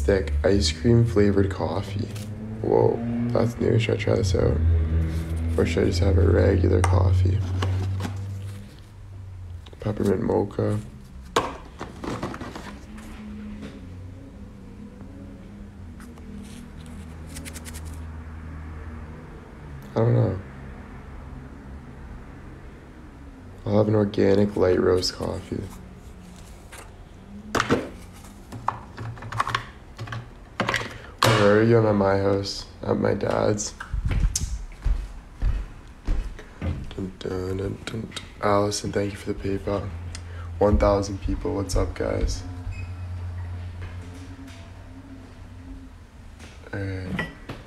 stick ice cream flavored coffee. Whoa, that's new. Should I try this out? Or should I just have a regular coffee? Peppermint mocha. I don't know. I'll have an organic light roast coffee. Where are you? I'm at my house. At my dad's. Dun, dun, dun, dun. Allison, thank you for the PayPal. 1,000 people. What's up, guys? Alright.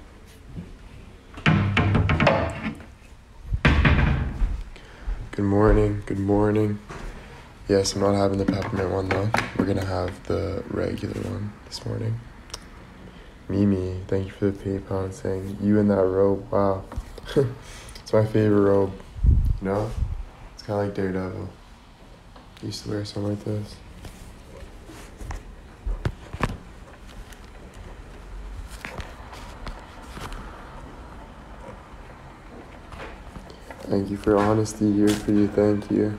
Good morning. Good morning. Yes, I'm not having the peppermint one though. We're gonna have the regular one this morning. Mimi, thank you for the PayPal and saying you in that robe. Wow. It's my favorite robe. You know? It's kind of like Daredevil. I used to wear something like this. Thank you for honesty. Here for you. Thank you.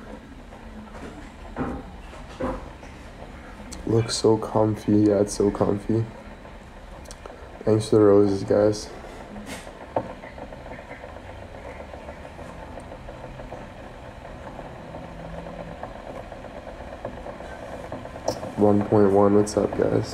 Looks so comfy. Yeah, it's so comfy. Thanks for the roses, guys. .1, what's up, guys?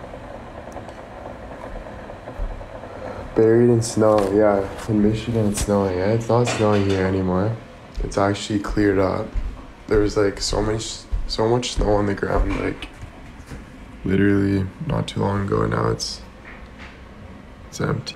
Buried in snow, yeah. In Michigan, it's snowing. Yeah, it's not snowing here anymore. It's actually cleared up. There was like so much snow on the ground, like literally not too long ago. Now it's empty.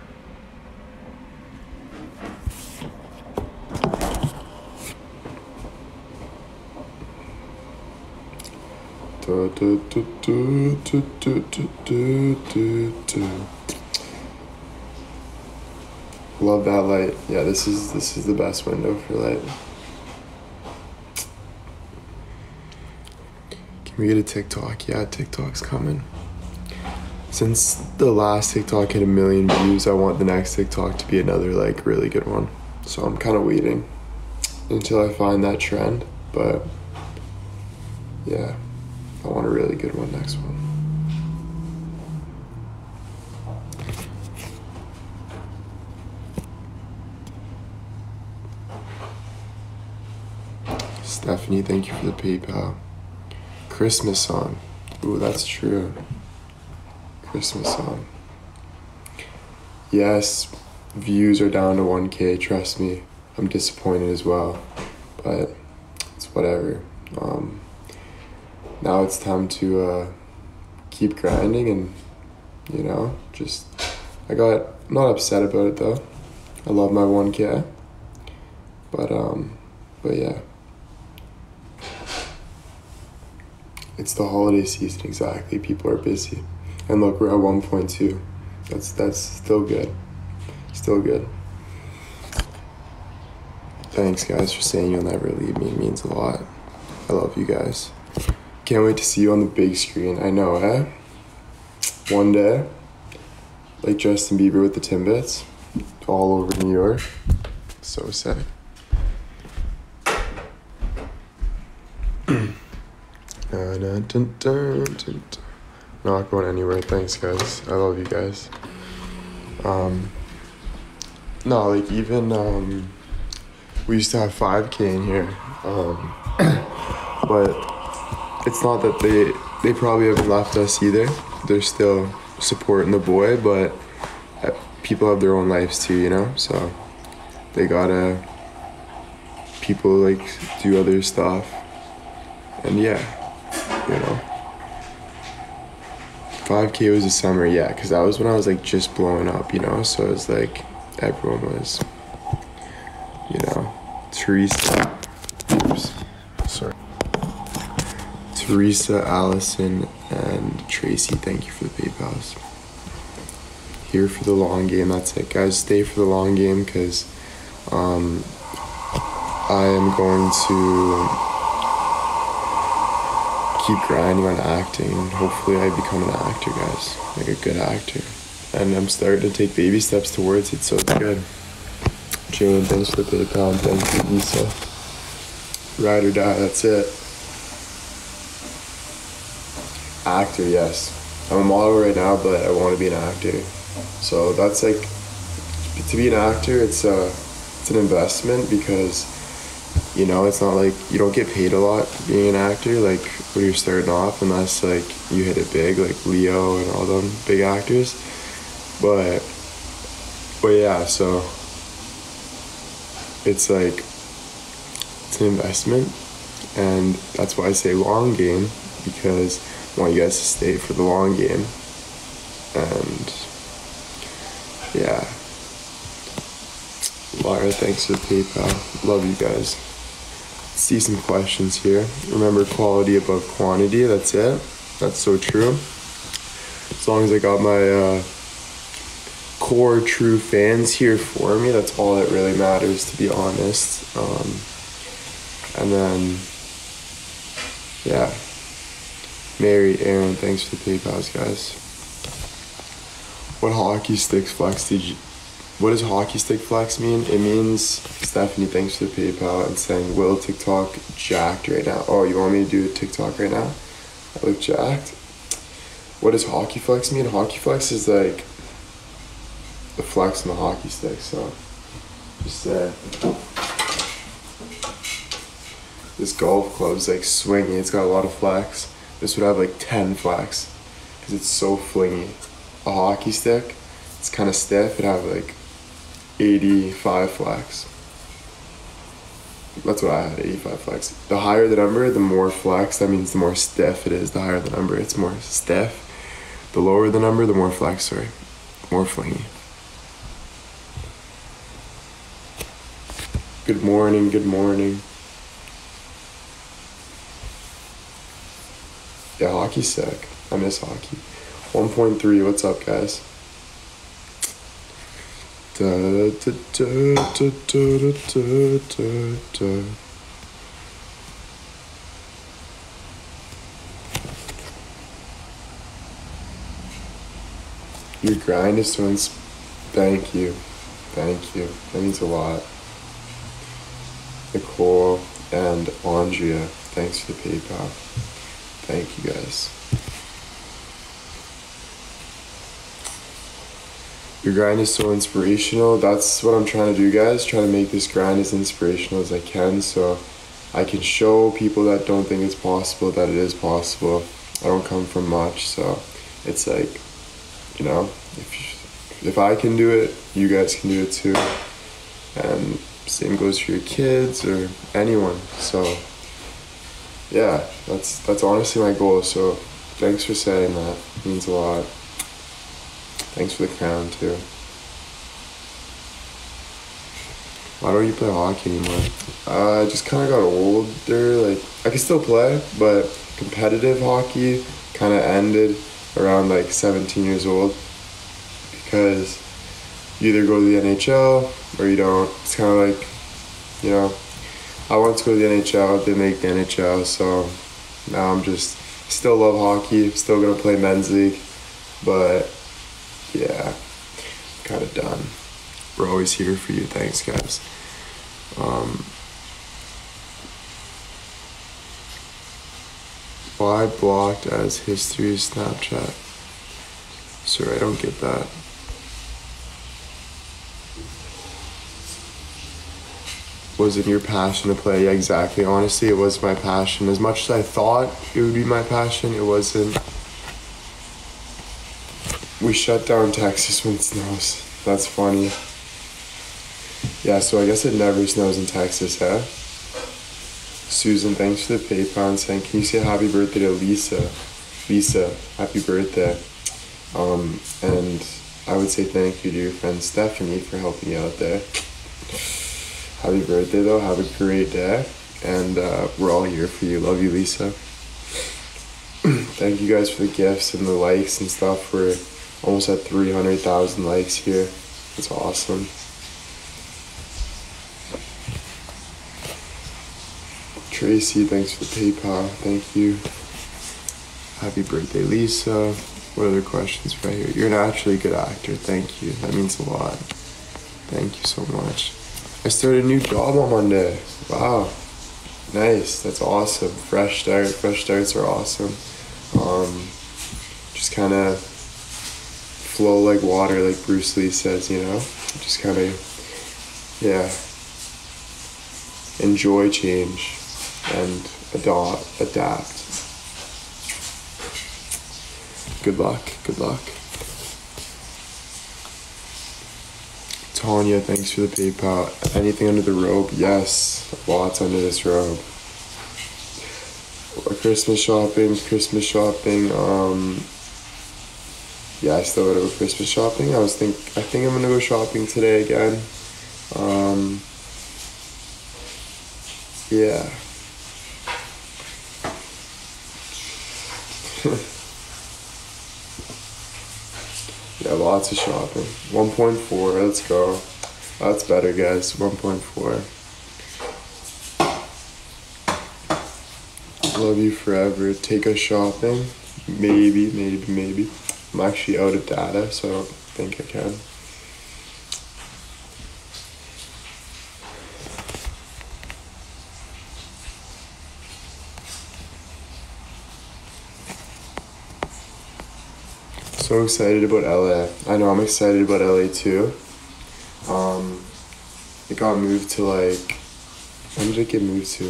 Love that light. Yeah, this is the best window for light. Can we get a TikTok? Yeah, TikTok's coming. Since the last TikTok hit 1 million views, I want the next TikTok to be another like really good one. So I'm kind of waiting until I find that trend. But yeah, I want a really good one next one. Stephanie, thank you for the PayPal. Christmas song. Ooh, that's true. Christmas song. Yes, views are down to 1K, trust me. I'm disappointed as well, but it's whatever. Now it's time to keep grinding and, you know, just, I'm not upset about it though. I love my 1K, but yeah. It's the holiday season, exactly. People are busy. And look, we're at 1.2. That's still good. Still good. Thanks, guys, for saying you'll never leave me. It means a lot. I love you guys. Can't wait to see you on the big screen. I know, eh? One day, like Justin Bieber with the Timbits, all over New York. So sick. Not going anywhere. Thanks, guys. I love you guys. No, like even we used to have 5K in here, but it's not that they probably haven't left us either. They're still supporting the boy, but people have their own lives too, you know. So they gotta people like do other stuff, and yeah, you know. 5K was the summer, yeah, because that was when I was like just blowing up, you know. So it was like everyone was, you know, Teresa, Allison, and Tracy, thank you for the PayPals. Here for the long game, that's it, guys. Stay for the long game, because I am going to keep grinding on acting, and hopefully I become an actor, guys. Like a good actor. And I'm starting to take baby steps towards it, so it's good. Jane, thanks for the PayPal, and thank you, Lisa. Ride or die, that's it. Actor, yes. I'm a model right now, but I want to be an actor. So that's like, to be an actor, it's an investment because, you know, it's not like, you don't get paid a lot being an actor, like when you're starting off, unless like you hit it big, like Leo and all them big actors. But yeah, so it's like, it's an investment, and that's why I say long game, because I want you guys to stay for the long game. And yeah, Lara, thanks for the PayPal. Love you guys. Let's see some questions here. Remember, quality above quantity, that's it. That's so true. As long as I got my core true fans here for me, that's all that really matters, to be honest. And then, yeah. Mary, Aaron, thanks for the PayPals, guys. What hockey stick flex what does hockey stick flex mean? It means, Stephanie, thanks for the PayPal, and saying, Will TikTok jacked right now? Oh, you want me to do a TikTok right now? I look jacked. What does hockey flex mean? Hockey flex is like the flex on the hockey stick, so just say. This golf club's like swingy, it's got a lot of flex. This would have like 10 flex, because it's so flingy. A hockey stick, it's kind of stiff, it'd have like 85 flex. That's what I had, 85 flex. The higher the number, the more flex, that means the more stiff it is. The higher the number, it's more stiff. The lower the number, the more flex, sorry. More flingy. Good morning, good morning. Yeah, hockey's sick. I miss hockey. 1.3, what's up, guys? Da, da, da, da, da, da, da, da. Your grind is so thank you. Thank you. That means a lot. Nicole and Andrea, thanks for the PayPal. Thank you, guys. Your grind is so inspirational. That's what I'm trying to do, guys. Try to make this grind as inspirational as I can, so I can show people that don't think it's possible that it is possible. I don't come from much, so it's like, you know, if I can do it, you guys can do it too. And same goes for your kids or anyone. So yeah, that's honestly my goal. So thanks for saying that. It means a lot. Thanks for the crown too. Why don't you play hockey anymore? I just kind of got older. Like, I can still play, but competitive hockey kind of ended around like 17 years old, because you either go to the NHL or you don't. It's kind of like, you know, I wanted to go to the NHL, didn't make the NHL, so now I'm just, still love hockey, still gonna play men's league, but yeah, kind of done. We're always here for you. Thanks, guys. Why blocked as history Snapchat? Sorry, I don't get that. Was it your passion to play? Yeah, exactly. Honestly, it was my passion. As much as I thought it would be my passion, it wasn't. We shut down Texas when it snows. That's funny. Yeah, so I guess it never snows in Texas, huh? Susan, thanks for the PayPal and saying, can you say happy birthday to Lisa? Lisa, happy birthday. And I would say thank you to your friend Stephanie for helping you out there. Happy birthday though, have a great day. And we're all here for you. Love you, Lisa. Thank you guys for the gifts and the likes and stuff. We're almost at 300,000 likes here. It's awesome. Tracy, thanks for the PayPal. Thank you. Happy birthday, Lisa. What other questions right here? You're an actually good actor. Thank you. That means a lot. Thank you so much. I started a new job on Monday. Wow. Nice. That's awesome. Fresh start. Fresh starts are awesome. Just kind of flow like water, like Bruce Lee says, you know? Just kind of, yeah. Enjoy change and adapt. Good luck. Good luck. Tanya, thanks for the PayPal. Anything under the robe? Yes, lots under this robe. Christmas shopping. Yeah, I still gotta go Christmas shopping. I think I'm gonna go shopping today again. Yeah. Yeah, lots of shopping. 1.4, let's go. That's better, guys. 1.4. Love you forever. Take us shopping. Maybe. I'm actually out of data, so I don't think I can. So excited about LA. I know I'm excited about LA too. It got moved to when did it get moved to?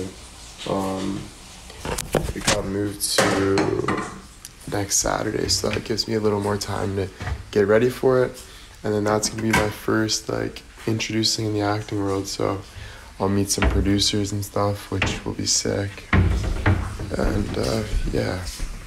It got moved to next Saturday, so that gives me a little more time to get ready for it. And then that's gonna be my first introducing in the acting world, so I'll meet some producers and stuff, which will be sick. And yeah.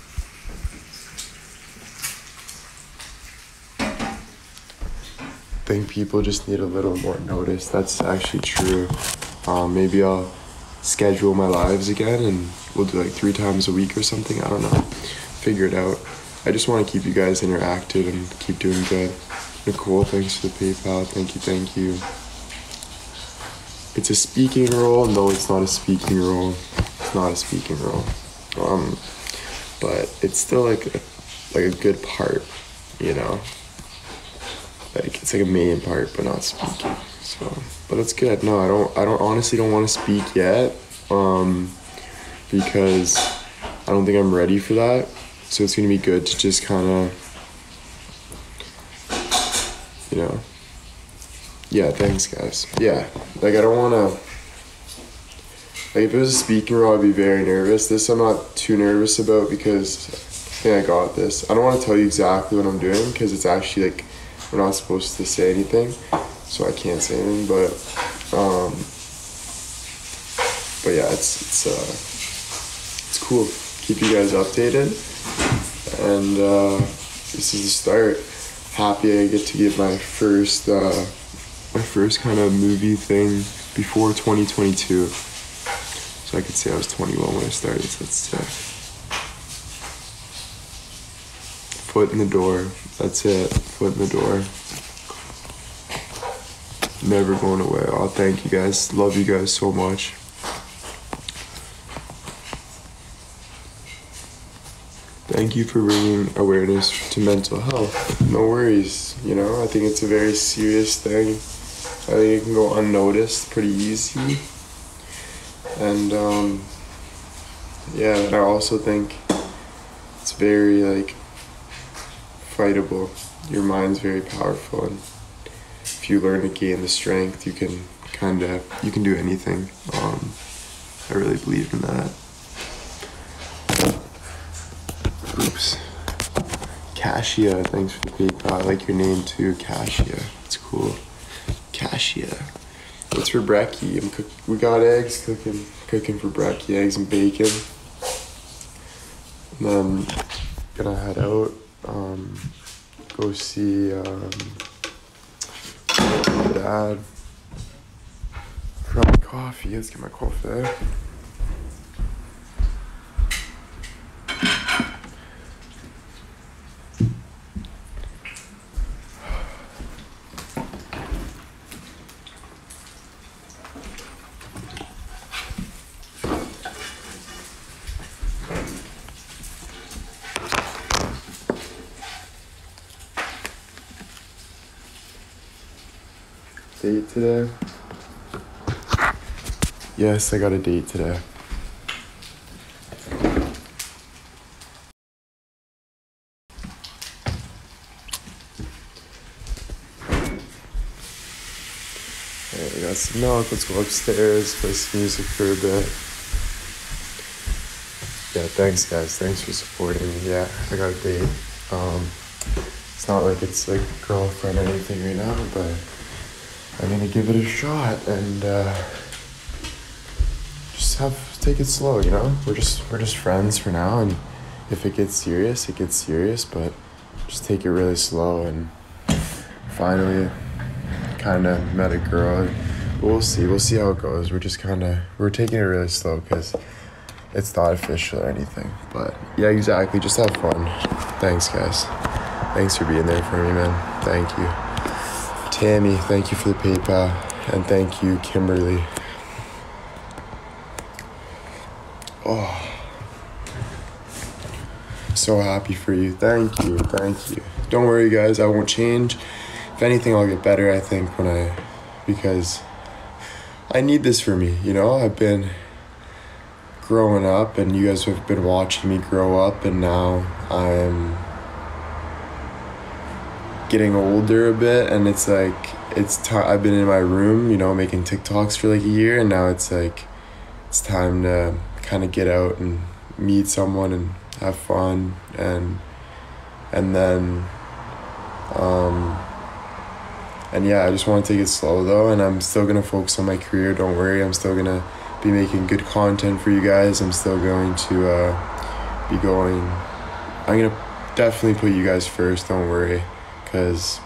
I think people just need a little more notice. That's actually true. Maybe I'll schedule my lives again and we'll do 3 times a week or something. I don't know. Figure it out. I just want to keep you guys interactive and keep doing good. Nicole, thanks for the PayPal. Thank you. It's a speaking role. No, it's not a speaking role. It's not a speaking role. But it's still like a good part, you know. It's a main part, but not speaking. So, but it's good. No, I don't honestly don't want to speak yet, because I don't think I'm ready for that. So it's gonna be good to just kind of, you know. Yeah, thanks, guys. Yeah, I don't want to. If it was a speaking role, I'd be very nervous. This I'm not too nervous about because I think I got this. I don't want to tell you exactly what I'm doing because it's actually we're not supposed to say anything, so I can't say anything. But yeah, it's cool. Keep you guys updated, and this is the start. Happy I get to get my first kind of movie thing before 2022. So I could say I was 21 when I started. So that's sick. Foot in the door. That's it. Foot in the door. Never going away. Oh, thank you guys. Love you guys so much. Thank you for bringing awareness to mental health. No worries. You know, I think it's a very serious thing. I think it can go unnoticed pretty easy. And yeah, and I also think it's very fightable. Your mind's very powerful, and if you learn to gain the strength, you can do anything. I really believe in that. Oops. Kashia, thanks for the PayPal. I like your name too, Kashia. It's cool. Kashia. What's for brekkie? We got eggs cooking for brekkie, eggs and bacon. And then gonna head out, go see my dad. For my coffee. Let's get my coffee. Date today? Yes, I got a date today. Alright, we got some milk. Let's go upstairs, play some music for a bit. Yeah, thanks guys. Thanks for supporting me. Yeah, I got a date. It's not like it's like girlfriend or anything right now, but I'm gonna give it a shot and just take it slow, you know? We're just friends for now, and if it gets serious, it gets serious, but just take it really slow. And finally kinda met a girl. We'll see how it goes. We're taking it really slow because it's not official or anything. But yeah, exactly. Just have fun. Thanks, guys. Thanks for being there for me, man. Thank you. Tammy, thank you for the PayPal. And thank you, Kimberly. Oh, so happy for you. Thank you. Don't worry, guys. I won't change. If anything, I'll get better, I think, because I need this for me, you know? I've been growing up, and you guys have been watching me grow up, and now I'm getting older a bit, and it's like, I've been in my room, you know, making TikToks for like a year, and now it's like, it's time to kind of get out and meet someone and have fun, and then, and yeah, I just want to take it slow though, and I'm still gonna focus on my career. Don't worry, I'm still gonna be making good content for you guys. I'm still going to I'm gonna definitely put you guys first. Don't worry, because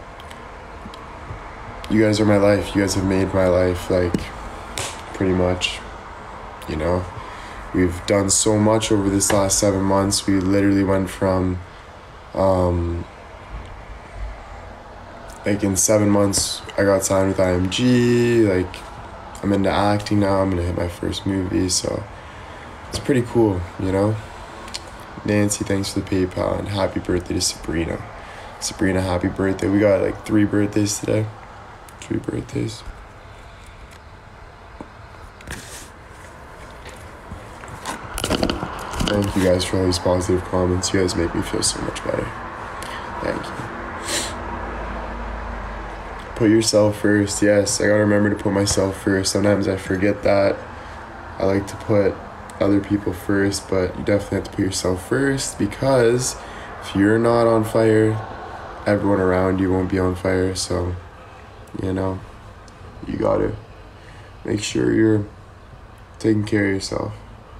you guys are my life. You guys have made my life, like, pretty much, you know. We've done so much over this last 7 months. We literally went from like in 7 months, I got signed with IMG. Like, I'm into acting now. I'm gonna hit my first movie, so it's pretty cool, you know. Nancy, thanks for the PayPal, and happy birthday to Sabrina. Sabrina, happy birthday. We got like 3 birthdays today. 3 birthdays. Thank you guys for all these positive comments. You guys make me feel so much better. Thank you. Put yourself first. Yes, I gotta remember to put myself first. Sometimes I forget that. I like to put other people first, but you definitely have to put yourself first, because if you're not on fire, everyone around you won't be on fire. So, you know, you gotta make sure you're taking care of yourself.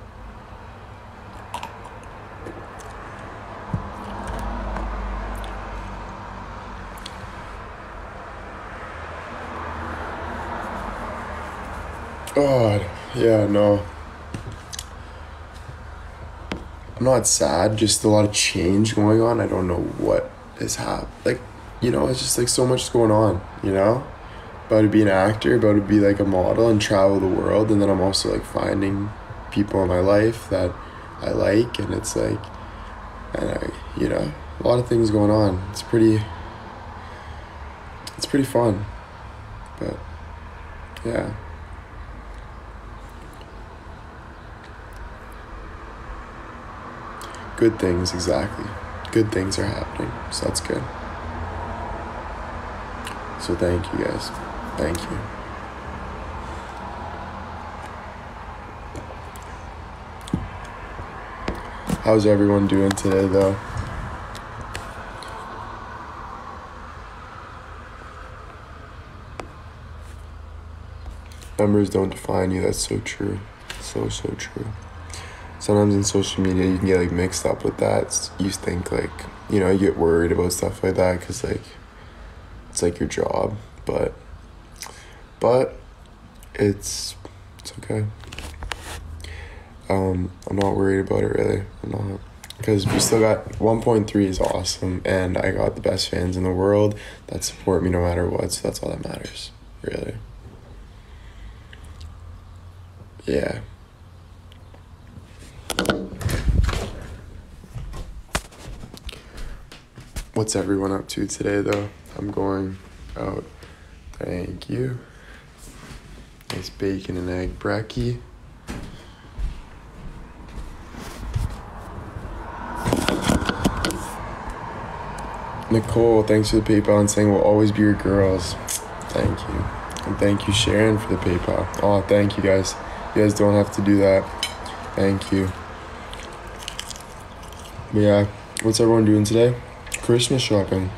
God, yeah, no. I'm not sad, just a lot of change going on. I don't know what has happened. Like, you know, it's just like so much going on, you know? About to be an actor, about to be like a model and travel the world. And then I'm also like finding people in my life that I like. And it's like, you know, a lot of things going on. It's pretty fun. But, yeah. Good things, exactly. Good things are happening, so that's good. So thank you guys. Thank you. How's everyone doing today, though? Numbers don't define you. That's so true. So true. Sometimes in social media you can get like mixed up with that. You think like, you know, you get worried about stuff like that because like it's like your job, but it's okay. I'm not worried about it really. I'm not, because we still got 1.3 is awesome, and I got the best fans in the world that support me no matter what. So that's all that matters, really. Yeah. What's everyone up to today, though? I'm going out Thank you. Nice bacon and egg brekkie. Nicole, thanks for the PayPal and saying we'll always be your girls. Thank you. And thank you, Sharon, for the PayPal. Oh, thank you, guys. You guys don't have to do that. Thank you. But yeah, what's everyone doing today? Christmas shopping.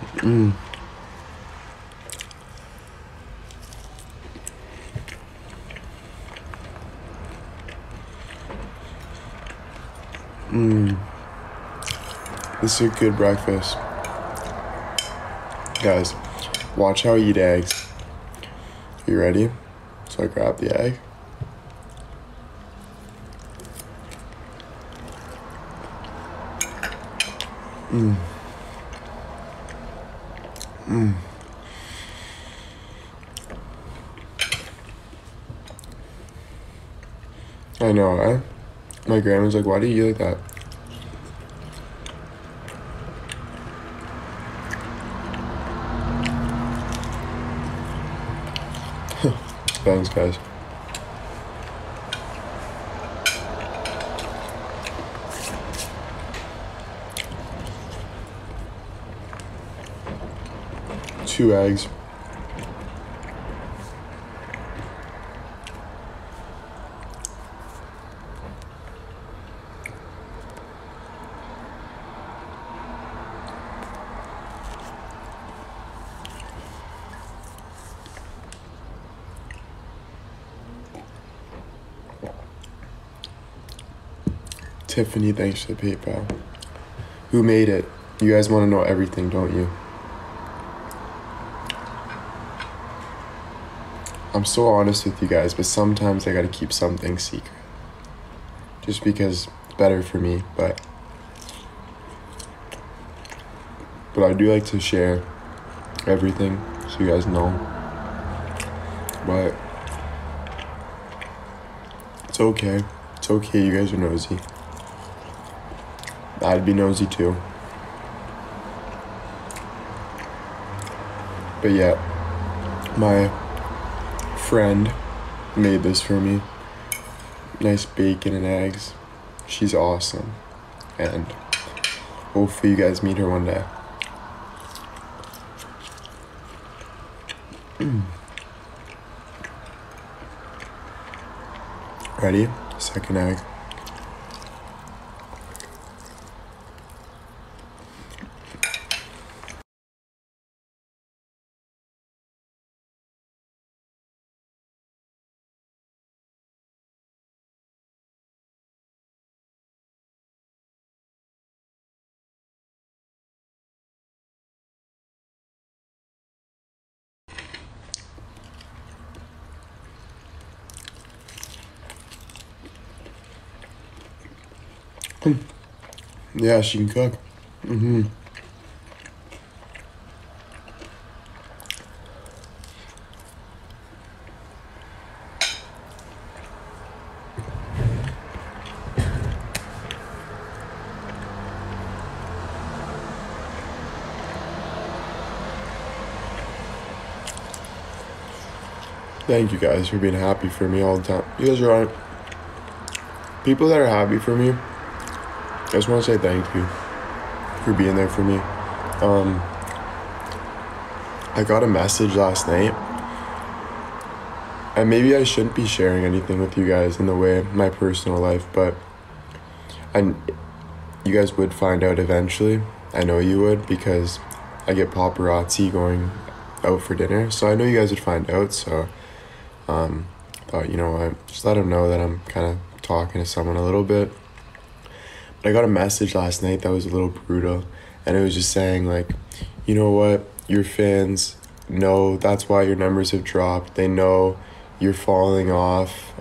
This is a good breakfast. Guys, watch how I eat eggs. Are you ready? So I grab the egg. I know, eh? My grandma's like, why do you eat like that? Thanks, guys. Two eggs. Tiffany, thanks for the PayPal. Who made it? You guys want to know everything, don't you? I'm so honest with you guys, but sometimes I gotta keep something secret. Just because it's better for me, but I do like to share everything so you guys know. But it's okay. It's okay, you guys are nosy. I'd be nosy too. But yeah, my friend made this for me. Nice bacon and eggs. She's awesome. And hopefully you guys meet her one day. Ready? Second egg. Yeah, she can cook. Thank you guys for being happy for me all the time. You guys are on. People that are happy for me, I just want to say thank you for being there for me. I got a message last night, and maybe I shouldn't be sharing anything with you guys in the way of my personal life, but you guys would find out eventually. I know you would, because I get paparazzi going out for dinner, so I know you guys would find out. So thought, you know what, just let them know that I'm kind of talking to someone a little bit. But I got a message last night that was a little brutal, and it was just saying, like, you know what, your fans know that's why your numbers have dropped. They know you're falling off.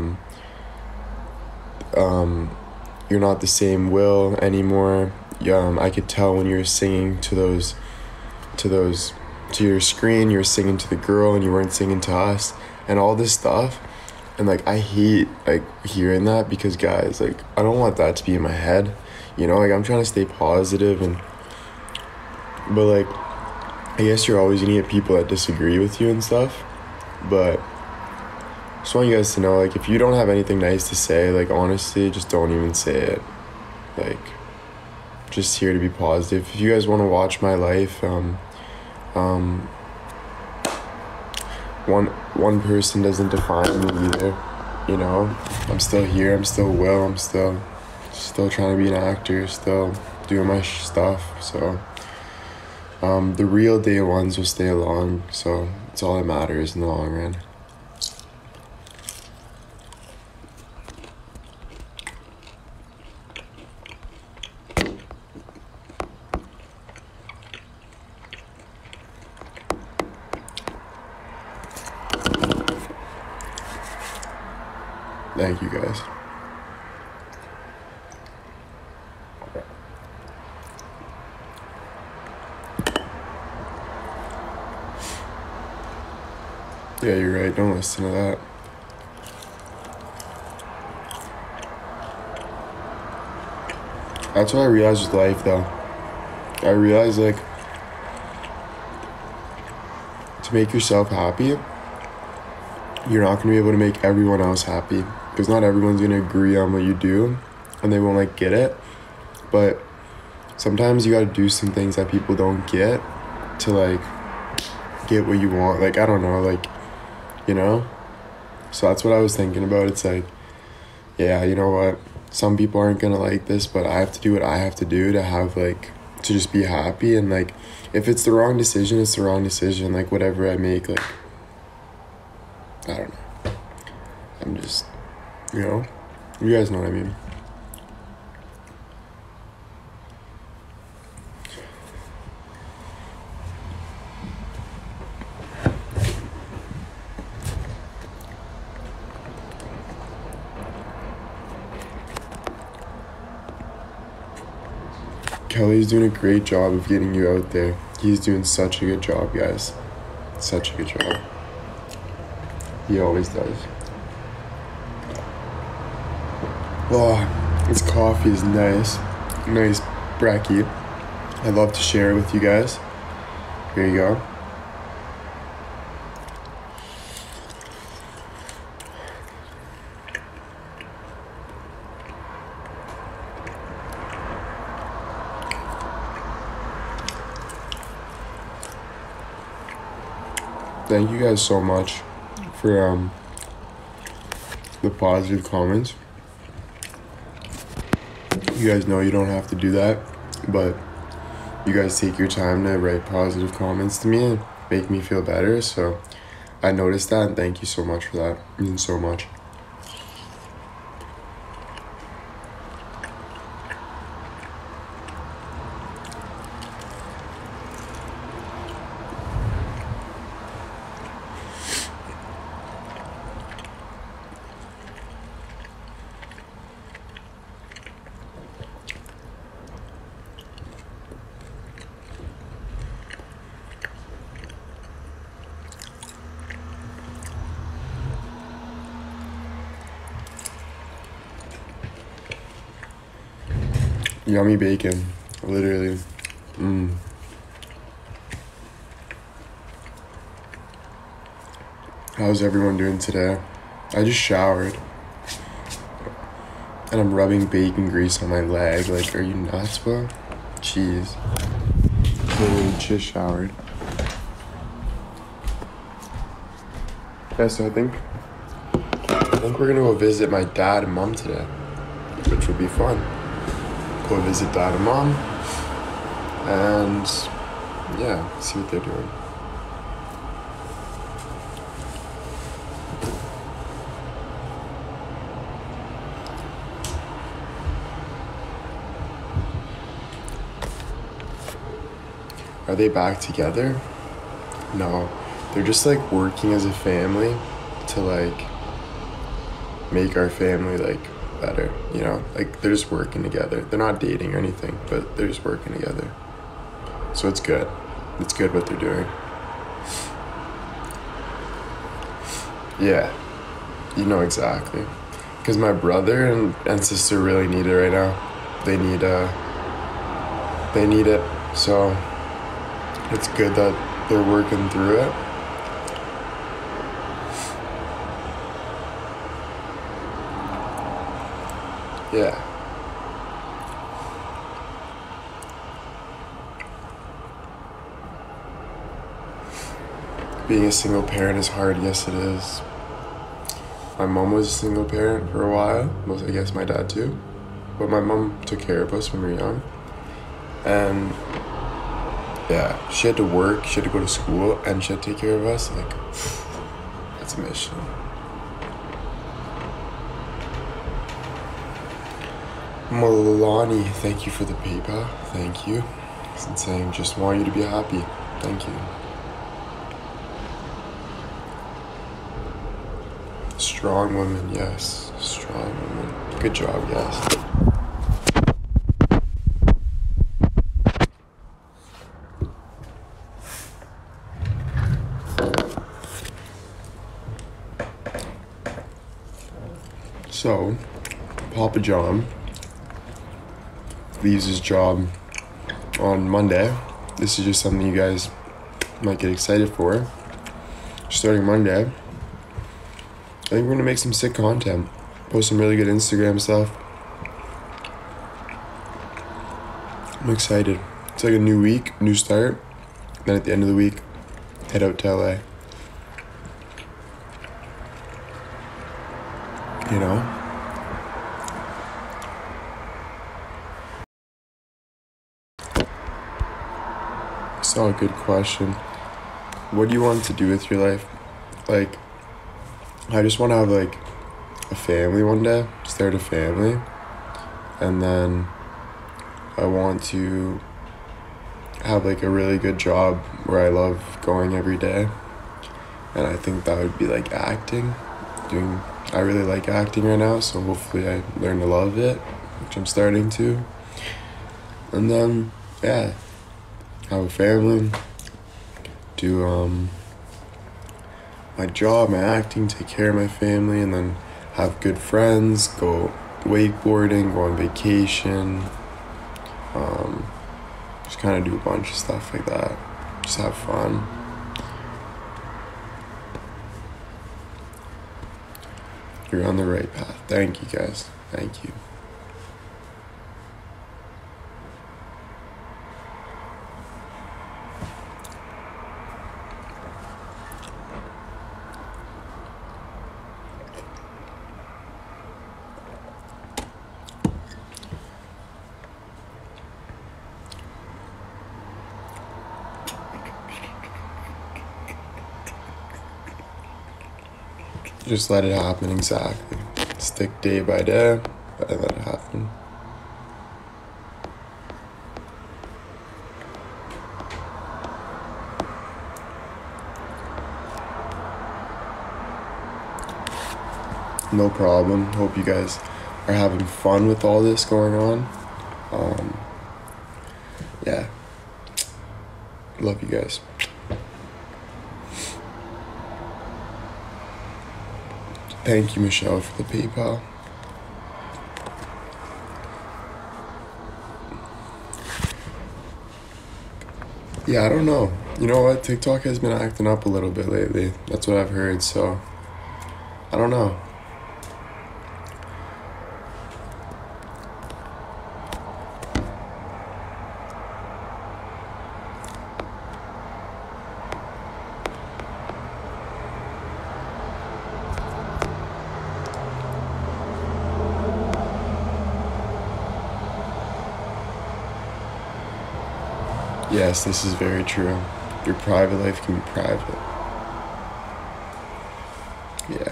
You're not the same Will anymore. I could tell when you were singing to your screen, you were singing to the girl and you weren't singing to us, and all this stuff. And like, I hate like hearing that, because guys, like, I don't want that to be in my head, you know, like, I'm trying to stay positive, but like, I guess you're always gonna get people that disagree with you and stuff, but just want you guys to know, like, if you don't have anything nice to say, like, honestly, just don't even say it. Like, just here to be positive. If you guys want to watch my life, one person doesn't define me either, you know? I'm still here, I'm still Will, I'm still trying to be an actor, still doing my stuff, so the real day ones will stay along, so it's all that matters in the long run. Thank you guys. Yeah, you're right. Don't listen to that. That's what I realized with life, though. I realized, like, to make yourself happy, you're not going to be able to make everyone else happy. Because not everyone's going to agree on what you do. And they won't, like, get it. But sometimes you got to do some things that people don't get to, like, get what you want. Like, I don't know, like, you know? So that's what I was thinking about. It's like, yeah, you know what? Some people aren't gonna like this, but I have to do what I have to do to have, like, to just be happy. And, like, if it's the wrong decision, it's the wrong decision. Like, whatever I make, like, I don't know. I'm just, you know? You guys know what I mean. Kelly's doing a great job of getting you out there. He's doing such a good job, guys. Such a good job. He always does. Oh, this coffee is nice. Nice brekkie. I'd love to share it with you guys. Here you go. Thank you guys so much for the positive comments. You guys know you don't have to do that, but you guys take your time to write positive comments to me and make me feel better, so I noticed that, and thank you so much for that. It means so much. Yummy bacon, literally. How's everyone doing today? I just showered. And I'm rubbing bacon grease on my leg. Like, are you nuts, bro? Jeez. Literally just showered. Yeah, so I think we're gonna go visit my dad and mom today, which will be fun. Go visit dad and mom, and yeah, see what they're doing. Are they back together? No, they're just, like, working as a family to, like, make our family, like, better, you know? Like, they're just working together. They're not dating or anything, but they're just working together. So it's good. It's good what they're doing. Yeah, you know exactly. Because my brother and sister really need it right now. They need it. So it's good that they're working through it. Yeah. Being a single parent is hard. Yes, it is. My mom was a single parent for a while. I guess my dad too. But my mom took care of us when we were young. And yeah, she had to work, she had to go to school, and she had to take care of us. Like, that's a mission. Milani, thank you for the PayPal. Thank you. It's insane. Just want you to be happy. Thank you. Strong women, yes. Strong women. Good job, yes. So, Papa John leaves his job on Monday. This is just something you guys might get excited for. Starting Monday, I think we're gonna make some sick content. Post some really good Instagram stuff. I'm excited. It's like a new week, new start. Then at the end of the week, head out to LA. You know? That's all a good question. What do you want to do with your life? Like, I just want to have like a family one day, start a family, and then I want to have like a really good job where I love going every day, and I think that would be like acting. I really like acting right now, so hopefully I learn to love it, which I'm starting to. And then yeah, have a family, do my job, my acting, take care of my family, and then have good friends, go wakeboarding, go on vacation, just kind of do a bunch of stuff like that, just have fun. You're on the right path. Thank you guys, thank you. Just let it happen, exactly. Stick day by day, but let it happen. No problem. Hope you guys are having fun with all this going on. Yeah. Love you guys. Thank you, Michelle, for the PayPal. Yeah, I don't know. You know what? TikTok has been acting up a little bit lately. That's what I've heard, so I don't know. Yes, this is very true. Your private life can be private. Yeah.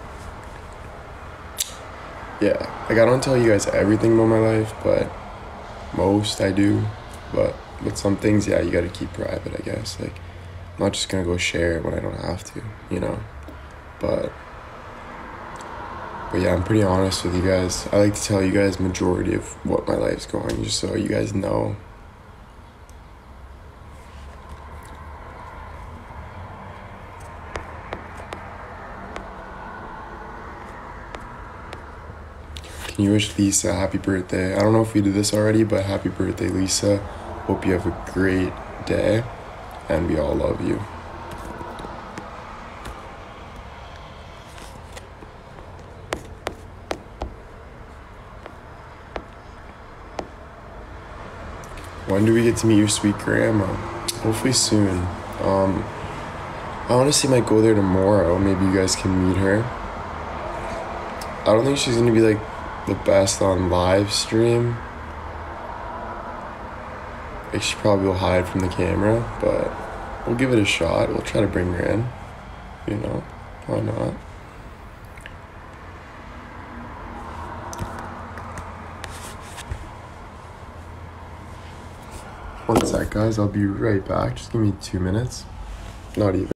Yeah. Like, I don't tell you guys everything about my life, but most I do. But with some things, yeah, you gotta keep private, I guess. Like, I'm not just gonna go share it when I don't have to, you know? But yeah, I'm pretty honest with you guys. I like to tell you guys majority of what my life's going, just so you guys know. Can you wish Lisa a happy birthday? I don't know if we did this already, but happy birthday, Lisa. Hope you have a great day. and we all love you. When do we get to meet your sweet grandma? Hopefully soon. I honestly might go there tomorrow. Maybe you guys can meet her. I don't think she's gonna be like the best on live stream. Like, she probably will hide from the camera, but we'll give it a shot. We'll try to bring her in. You know, why not? One sec, guys. I'll be right back. Just give me 2 minutes. Not even.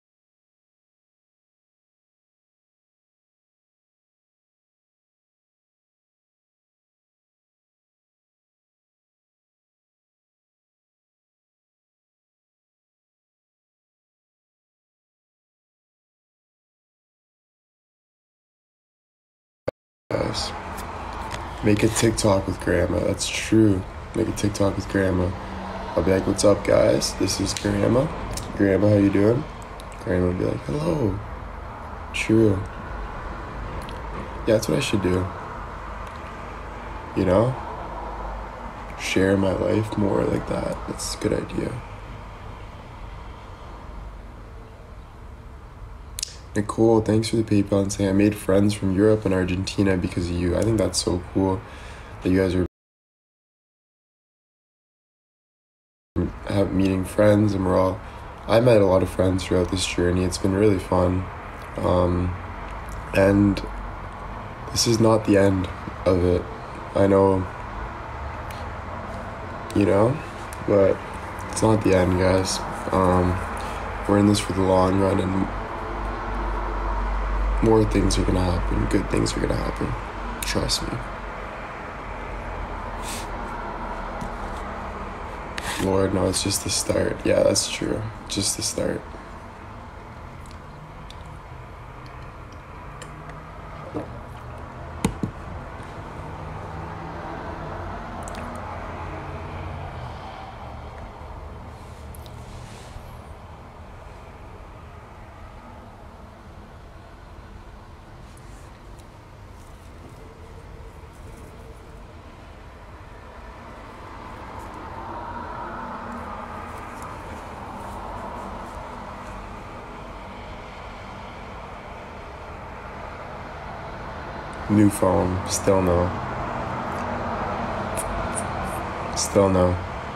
Guys, make a TikTok with grandma. That's true. Make a TikTok with grandma. I'll be like, what's up, guys? This is grandma. Grandma, how you doing? Grandma will be like, hello. True. Yeah, that's what I should do. You know? Share my life more like that. That's a good idea. Nicole, thanks for the PayPal and saying I made friends from Europe and Argentina because of you. I think that's so cool that you guys are meeting friends, and I met a lot of friends throughout this journey. It's been really fun. And this is not the end of it. I know, you know, but it's not the end, guys. We're in this for the long run, and more things are gonna happen. Good things are gonna happen. Trust me. Lord, no, it's just the start. Yeah, that's true. Just the start. New phone. Still no. Still no.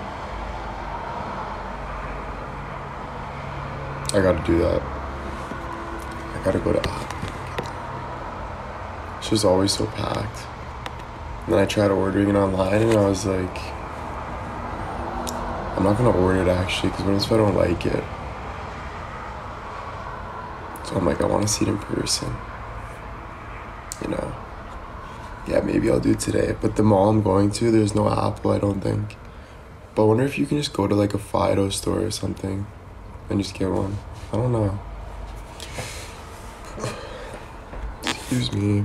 I gotta do that. I gotta go to app. It's just always so packed. And then I tried ordering it online, and I was like, I'm not gonna order it actually, because what if I don't like it? So I'm like, I want to see it in person. You know. Yeah, maybe I'll do it today. But the mall I'm going to, there's no Apple, I don't think. But I wonder if you can just go to like a Fido store or something and just get one. I don't know. Excuse me.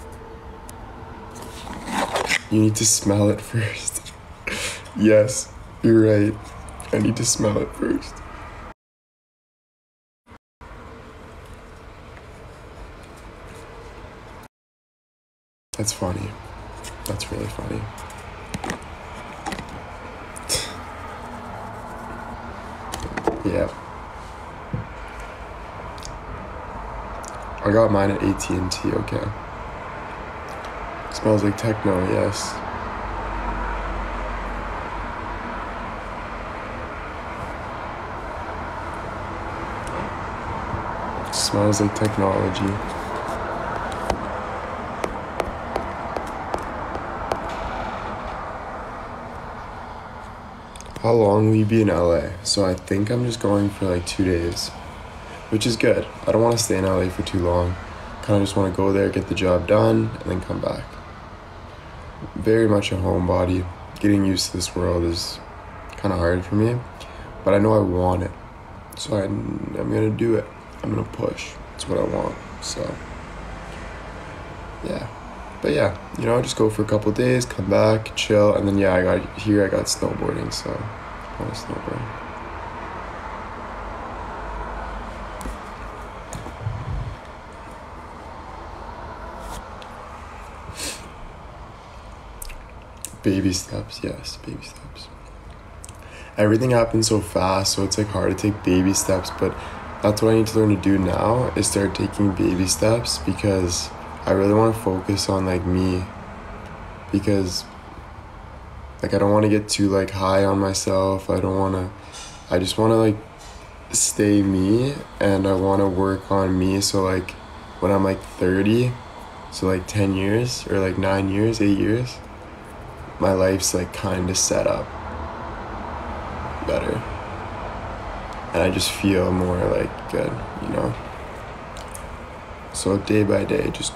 You need to smell it first. Yes, you're right. I need to smell it first. That's funny. That's really funny. Yeah. I got mine at AT&T, okay. Smells like techno, yes. Smells like technology. How long will you be in LA? So I think I'm just going for like 2 days, which is good. I don't want to stay in LA for too long. Kind of just want to go there, get the job done, and then come back. Very much a homebody. Getting used to this world is kind of hard for me, but I know I want it. So I'm going to do it. I'm going to push. It's what I want. So, yeah. But yeah, you know, just go for a couple of days, come back, chill, and then yeah, I got snowboarding, so I want to snowboard. Baby steps, yes, baby steps. Everything happens so fast, so it's like hard to take baby steps, but that's what I need to learn to do now, is start taking baby steps, because I really want to focus on like me, because like I don't want to get too like high on myself. I just want to like stay me, and I want to work on me, so like when I'm like 30, so like 10 years or like 9 years, 8 years, my life's like kind of set up better, and I just feel more like good, you know. So day by day, just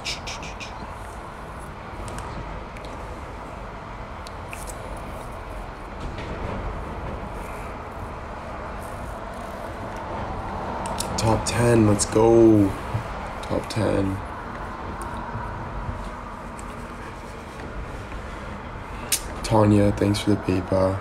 top 10, let's go. Top 10. Tanya, thanks for the PayPal.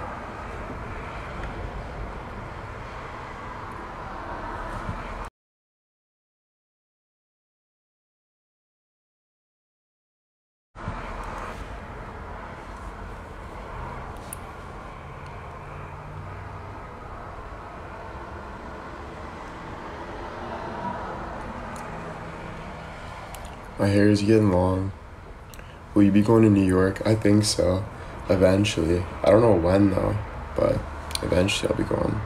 My hair is getting long. Will you be going to New York? I think so. Eventually. I don't know when though, but eventually I'll be going.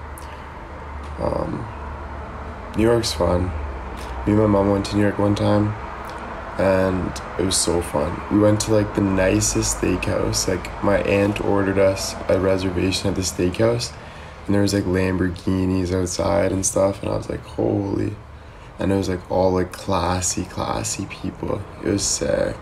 New York's fun. Me and my mom went to New York one time, and it was so fun. We went to like the nicest steakhouse. Like my aunt ordered us a reservation at the steakhouse, and there was like Lamborghinis outside and stuff, and I was like, holy. And it was like all like classy people. It was sick.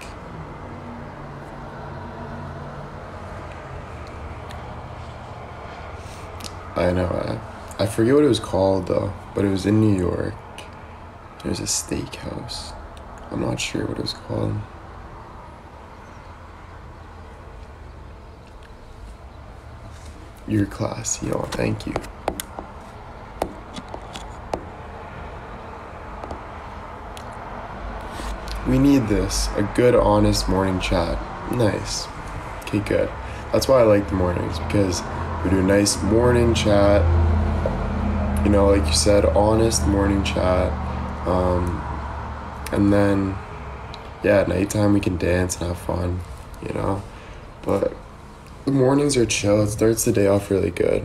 I know. I forget what it was called though, but it was in New York. There's a steakhouse. I'm not sure what it was called. You're classy. Oh, thank you. We need this. A good, honest morning chat. Nice. Okay, good. That's why I like the mornings, because we do a nice morning chat. You know, like you said, honest morning chat. And then, yeah, at nighttime we can dance and have fun, you know. But the mornings are chill. It starts the day off really good.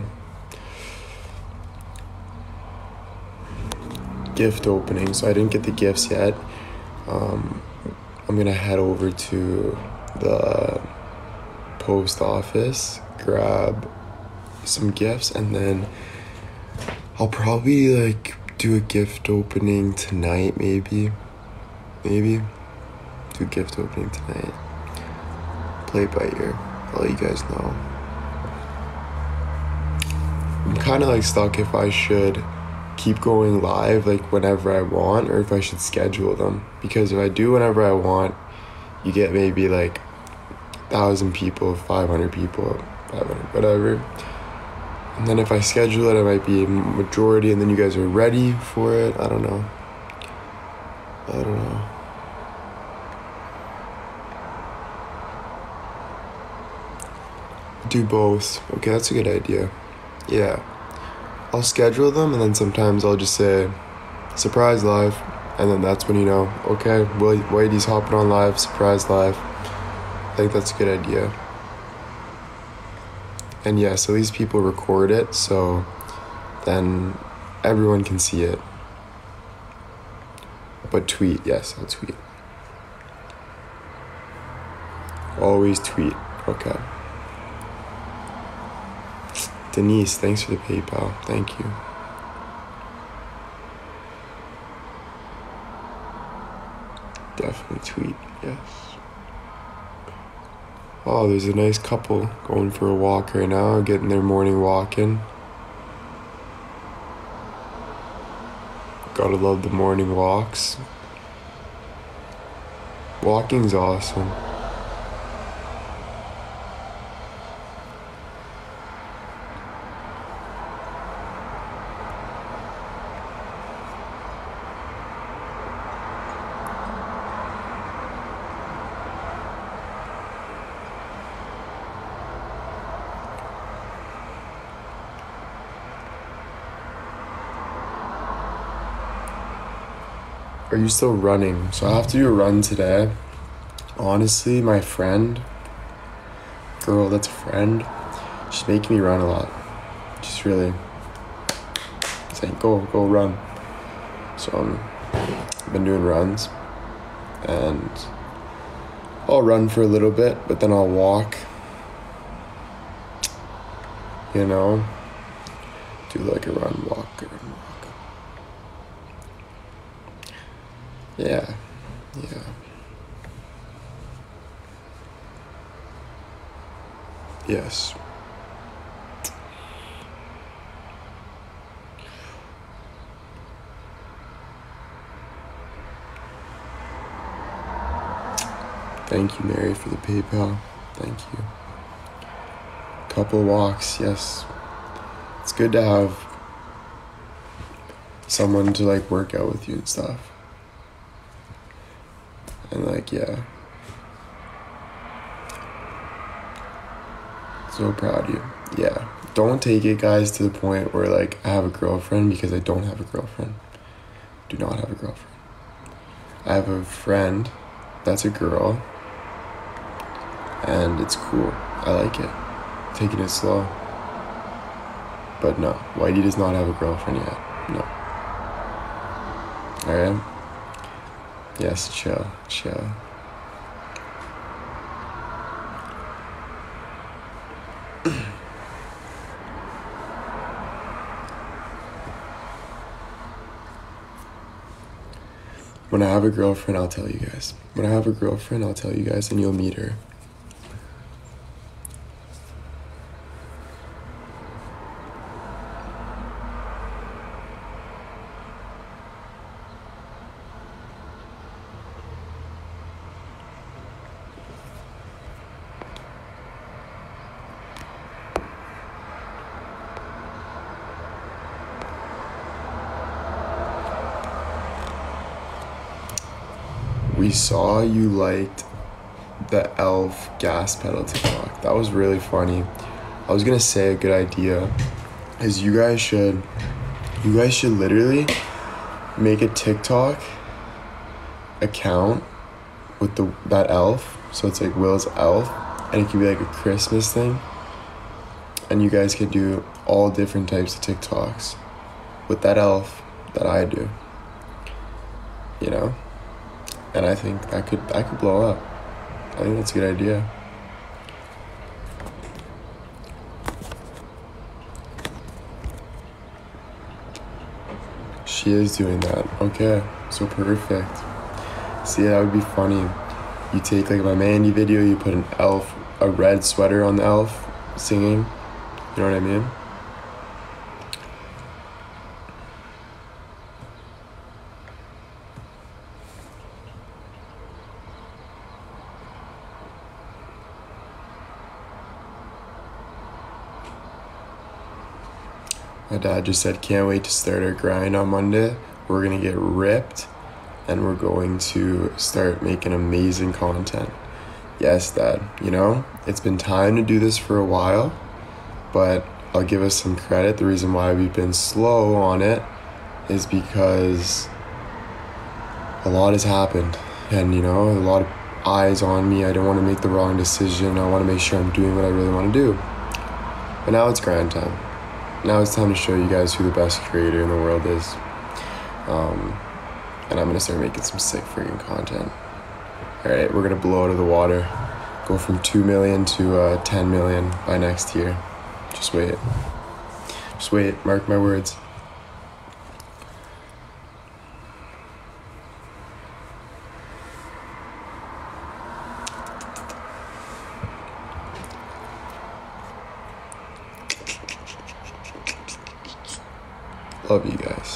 Gift opening. So I didn't get the gifts yet. I'm gonna head over to the post office, grab some gifts, and then I'll probably like do a gift opening tonight, maybe do a gift opening tonight. Play it by ear. I'll let you guys know. I'm kind of like stuck if I should keep going live like whenever I want, or if I should schedule them, because if I do whenever I want, you get maybe like 1,000 people, 500 people, 500, whatever. And then if I schedule it, I might be a majority, and then you guys are ready for it. I don't know. Do both. Okay, that's a good idea. Yeah. I'll schedule them, and then sometimes I'll just say, surprise live. And then that's when you know, okay, Whitey's hopping on live, surprise live. I think that's a good idea. And yeah, so these people record it, so then everyone can see it. But tweet, yes, I'll tweet. Always tweet, okay. Denise, thanks for the PayPal, thank you. Definitely tweet, yes. Oh, there's a nice couple going for a walk right now, getting their morning walk in. Gotta love the morning walks. Walking's awesome. are you still running? So I have to do a run today. Honestly, my friend, girl that's a friend, she's making me run a lot. She's really saying, go run. So I've been doing runs, and I'll run for a little bit, but then I'll walk, you know, do like a run, walk. Yeah. Yes. Thank you, Mary, for the PayPal. Thank you. Couple walks, yes. It's good to have someone to like work out with you and stuff. And like, yeah. So proud of you. Yeah. Don't take it, guys, to the point where like I have a girlfriend, because I don't have a girlfriend. Do not have a girlfriend. I have a friend that's a girl, and it's cool. I like it. Taking it slow. But no, Whitey does not have a girlfriend yet. No. Alright? Yes, chill. When I have a girlfriend, I'll tell you guys. When I have a girlfriend, I'll tell you guys, and you'll meet her. We saw you liked the elf gas pedal TikTok. That was really funny. I was gonna say a good idea is you guys should literally make a TikTok account with that elf. So it's like Will's elf, and it could be like a Christmas thing. And you guys could do all different types of TikToks with that elf that I do. You know? And I think that could blow up. I think that's a good idea. She is doing that. Okay, so perfect. See, that would be funny. You take like my Mandy video, you put a red sweater on the elf singing. You know what I mean? My dad just said, can't wait to start our grind on Monday. We're gonna get ripped, and we're going to start making amazing content. Yes, Dad, you know, it's been time to do this for a while, but I'll give us some credit. The reason why we've been slow on it is because a lot has happened, and you know, a lot of eyes on me. I don't want to make the wrong decision. I want to make sure I'm doing what I really want to do. But now it's grind time. Now it's time to show you guys who the best creator in the world is. And I'm gonna start making some sick freaking content. Alright, we're gonna blow out of the water. Go from 2 million to 10 million by next year. Just wait. Mark my words. Love you guys.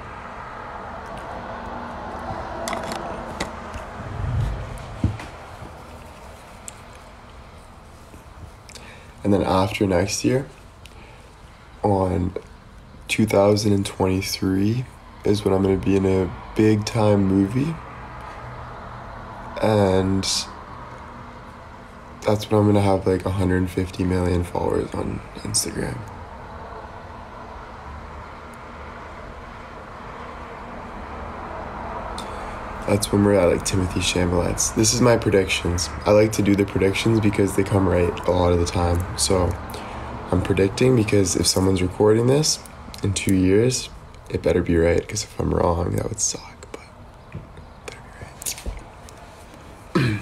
And then after next year, on 2023, is when I'm going to be in a big time movie. And that's when I'm going to have like 150 million followers on Instagram. That's when we're at like Timothy Chamberlain's. This is my predictions. I like to do the predictions because they come right a lot of the time. So I'm predicting because if someone's recording this in 2 years, it better be right, because if I'm wrong, that would suck, but it better be right.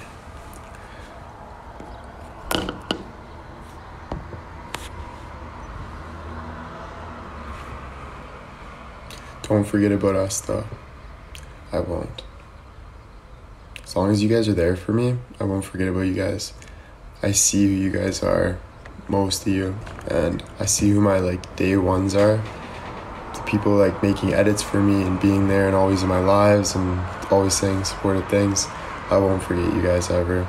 Don't forget about us, though. I won't. As long as you guys are there for me, I won't forget about you guys. I see who you guys are, most of you, and I see who my like day ones are. The people like making edits for me and being there and always in my lives and always saying supportive things. I won't forget you guys ever.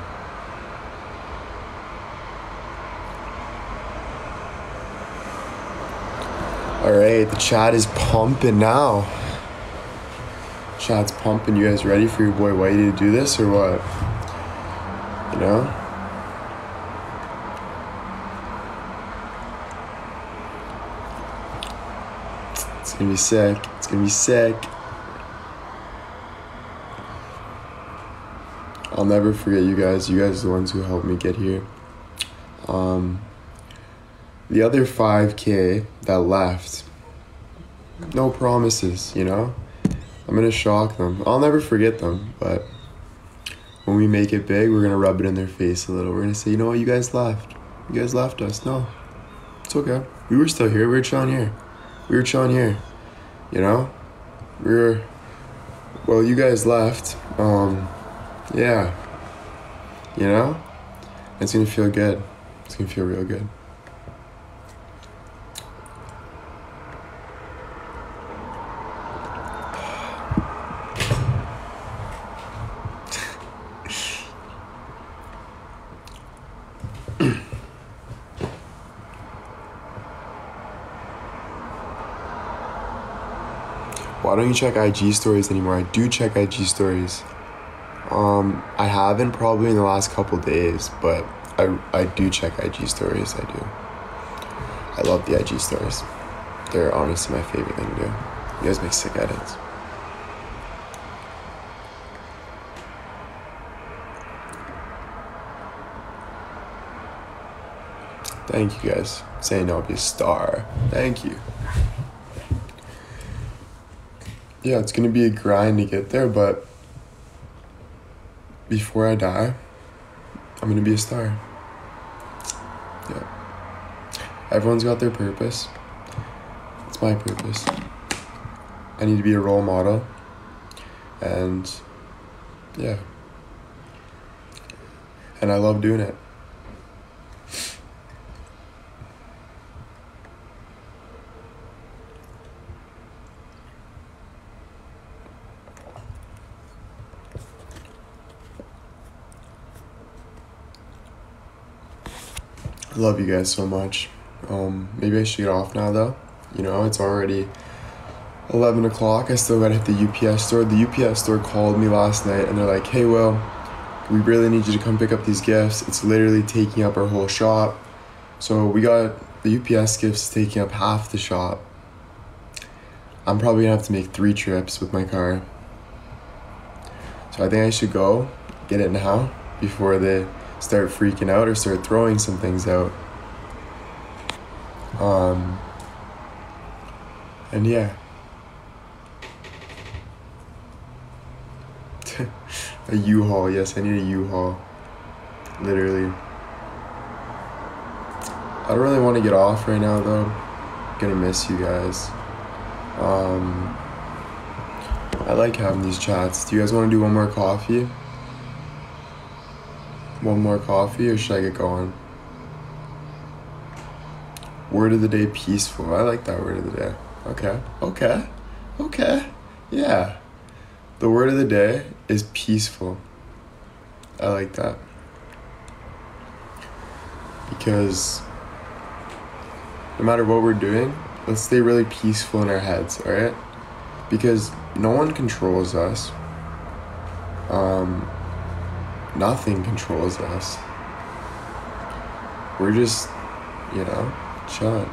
Alright, the chat is pumping now. Chat's pumping. You guys ready for your boy Whitey to do this or what? You know? It's gonna be sick. It's gonna be sick. I'll never forget you guys. You guys are the ones who helped me get here. The other 5K that left, no promises, you know? I'm gonna shock them. I'll never forget them, but when we make it big, we're gonna rub it in their face a little. We're gonna say, you know what, you guys left. You guys left us. No, it's okay. We were still here. We were chilling here. We were chilling here. You know? Well, you guys left. Yeah. You know? It's gonna feel good. It's gonna feel real good. Why don't you check IG stories anymore? I do check IG stories. I haven't probably in the last couple days, but I do check IG stories. I do. I love the IG stories. They're honestly my favorite thing to do. You guys make sick edits. Thank you guys. Saying I'll be a star. Thank you. Yeah, it's gonna be a grind to get there, but before I die, I'm gonna be a star. Yeah. Everyone's got their purpose. It's my purpose. I need to be a role model. And yeah. And I love doing it. I love you guys so much. Maybe I should get off now though. You know, it's already 11 o'clock. I still gotta hit the UPS store. The UPS store called me last night and they're like, hey, Will, we really need you to come pick up these gifts. It's literally taking up our whole shop. So we got the UPS gifts taking up half the shop. I'm probably gonna have to make 3 trips with my car. So I think I should go get it now before they start freaking out or start throwing some things out. And yeah. A U-Haul, yes, I need a U-Haul. Literally. I don't really want to get off right now though. I'm gonna miss you guys. I like having these chats. Do you guys want to do one more coffee? One more coffee, or should I get going? Word of the day, peaceful. I like that word of the day. Okay. Yeah. The word of the day is peaceful. I like that. Because no matter what we're doing, let's stay really peaceful in our heads, alright? Because no one controls us. Nothing controls us. We're just, you know, chilling.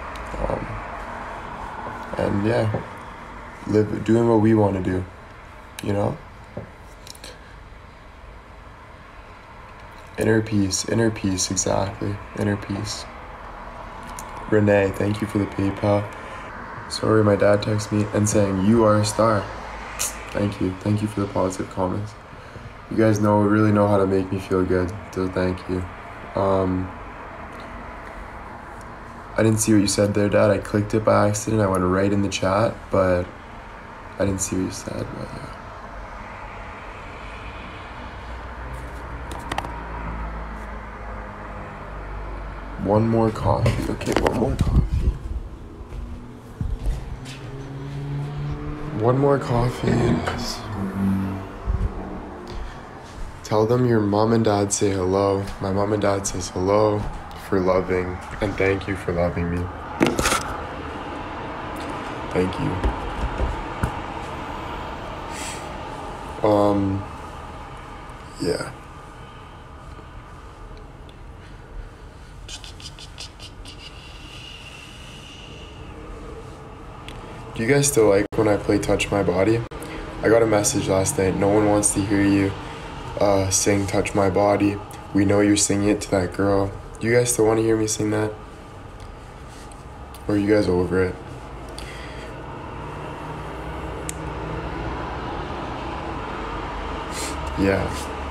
And yeah, doing what we want to do. you know? Inner peace, exactly. Inner peace. Renee, thank you for the PayPal. Sorry, my dad texted me and saying, you are a star. Thank you. Thank you for the positive comments. You guys really know how to make me feel good, so thank you. I didn't see what you said there, Dad. I clicked it by accident. I went right in the chat, but I didn't see what you said, but yeah. One more coffee. Okay, one more coffee. One more coffee it is. Tell them your mom and dad say hello. My mom and dad says hello for loving, and thank you for loving me. Thank you. Yeah. Do you guys still like when I play Touch My Body? I got a message last night. No one wants to hear you sing Touch My Body. We know you're singing it to that girl. Do you guys still want to hear me sing that? Or are you guys over it? Yeah.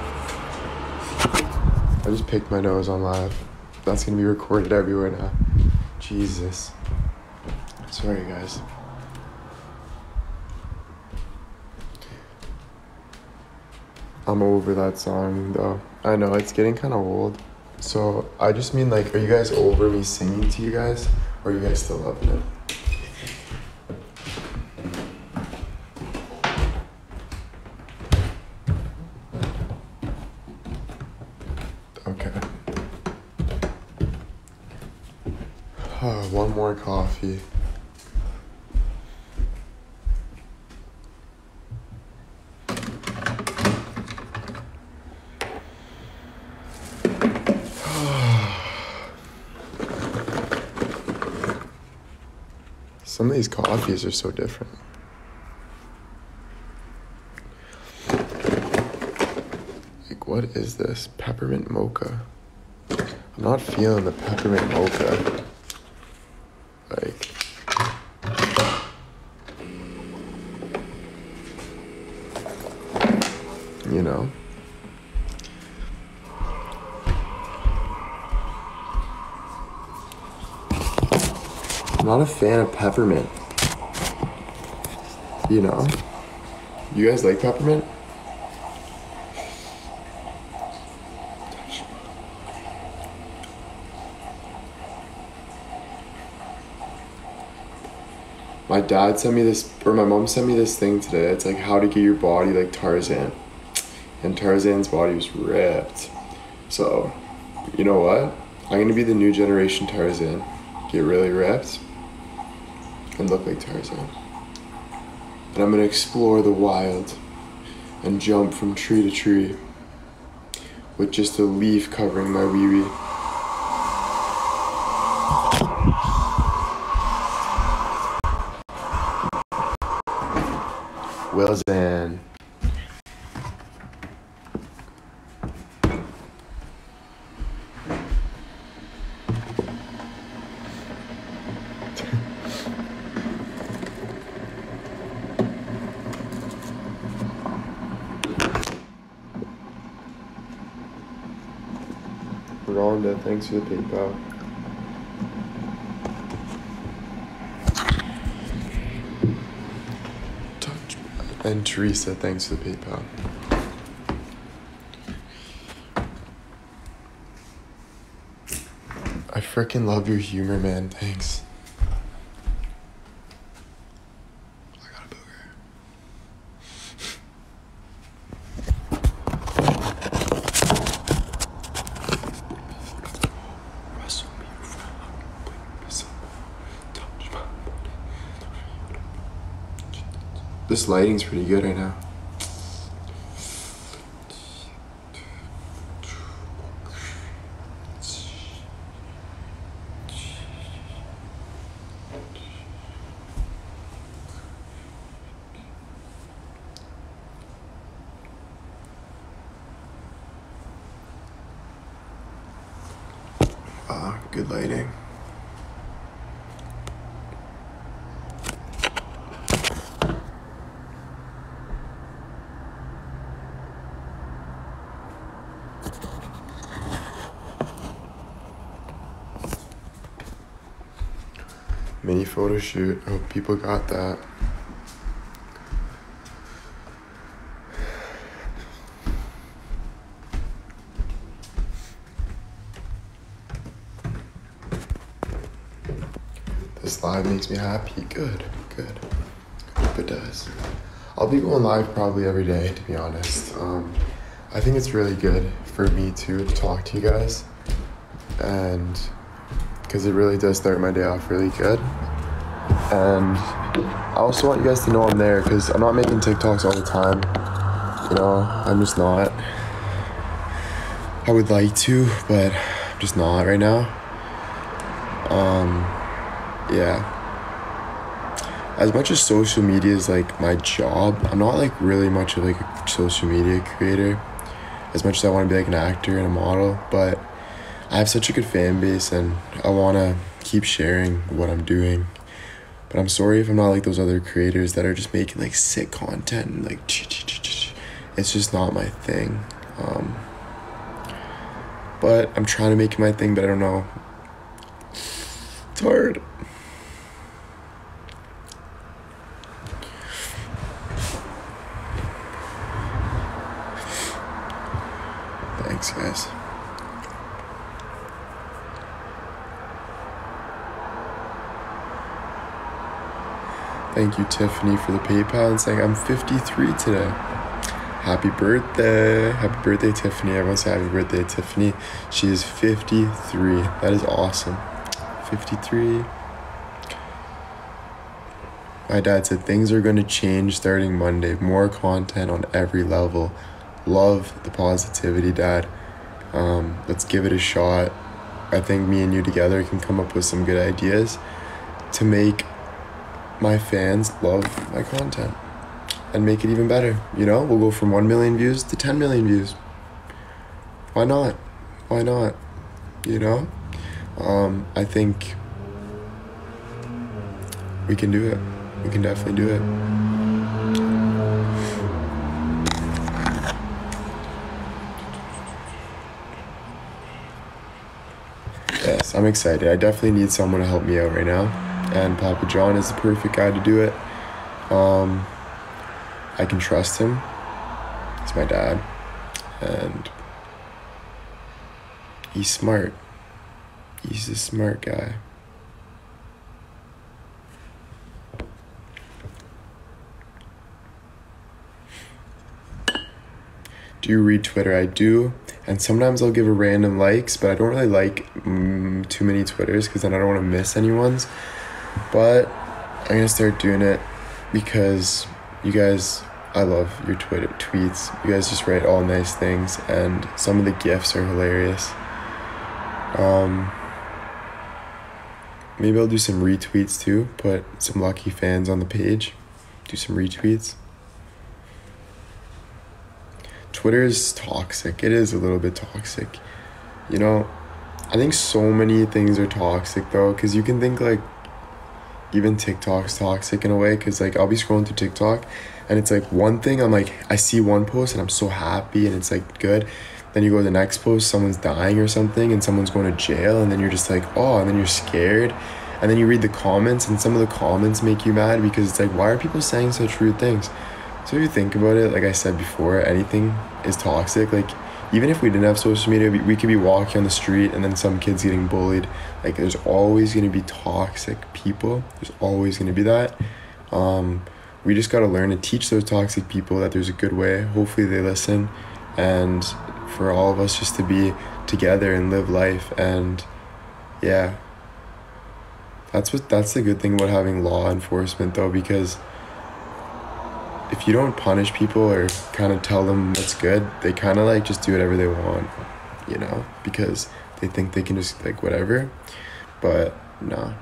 I just picked my nose on live. That's gonna be recorded everywhere now. Jesus. Sorry, guys. I'm over that song, though. I know, it's getting kind of old. So, I just mean, like, are you guys over me singing to you guys? Or are you guys still loving it? Okay. One more coffee. Some of these coffees are so different. Like, what is this? Peppermint mocha. I'm not feeling the peppermint mocha. Like, you know? I'm not a fan of peppermint. You know? You guys like peppermint? My dad sent me this, or my mom sent me this thing today. It's like how to get your body like Tarzan. And Tarzan's body was ripped. So, you know what? I'm gonna be the new generation Tarzan. Get really ripped and look like Tarzan. And I'm gonna explore the wild and jump from tree to tree with just a leaf covering my wee-wee. Wilson. Rhonda, thanks for the PayPal. And Teresa, thanks for the PayPal. I freaking love your humor, man. Thanks. I got a booger. This lighting's pretty good right now. Good lighting. Mini photo shoot. Hope people got that. This live makes me happy. Good. I hope it does. I'll be going live probably every day, to be honest. I think it's really good for me to talk to you guys, and because it really does start my day off really good. And I also want you guys to know I'm there, because I'm not making TikToks all the time. You know, I'm just not. I would like to, but I'm just not right now. Yeah. As much as social media is like my job, I'm not like really much of like a social media creator. As much as I want to be like an actor and a model, but I have such a good fan base and I want to keep sharing what I'm doing. But I'm sorry if I'm not like those other creators that are just making like sick content and like it's just not my thing. But I'm trying to make it my thing, but I don't know. It's hard. Thanks, guys. Thank you, Tiffany, for the PayPal and saying I'm 53 today. Happy birthday. Happy birthday, Tiffany. Everyone say happy birthday, Tiffany. She is 53. That is awesome. 53. My dad said things are going to change starting Monday. More content on every level. Love the positivity, Dad. Let's give it a shot. I think me and you together can come up with some good ideas to make my fans love my content and make it even better. You know, we'll go from 1 million views to 10 million views. Why not? You know, I think we can do it. We can definitely do it. Yes, I'm excited. I definitely need someone to help me out right now, and Papa John is the perfect guy to do it. I can trust him. He's my dad, and he's smart. He's a smart guy. Do you read Twitter? I do, and sometimes I'll give a random likes, but I don't really like too many Twitters because then I don't want to miss anyone's. But I'm gonna start doing it because you guys, I love your Twitter tweets. You guys just write all nice things, and some of the GIFs are hilarious. Maybe I'll do some retweets too. Put some lucky fans on the page. Do some retweets. Twitter is toxic. It is a little bit toxic. You know, I think so many things are toxic though, because you can think like even TikTok's toxic in a way, because like I'll be scrolling through TikTok and it's like one thing, I'm like, I see one post and I'm so happy and it's like good. Then you go to the next post, someone's dying or something and someone's going to jail, and then you're just like, oh, and then you're scared. And then you read the comments and some of the comments make you mad because it's like, why are people saying such rude things? So if you think about it, like I said before, anything is toxic. Like even if we didn't have social media, we could be walking on the street and then some kid's getting bullied. Like there's always going to be toxic people. There's always going to be that. We just got to learn to teach those toxic people that there's a good way. Hopefully they listen, and for all of us just to be together and live life. And yeah, that's the good thing about having law enforcement though, because if you don't punish people or kind of tell them what's good, they kind of like just do whatever they want, you know, because they think they can just like whatever. But no.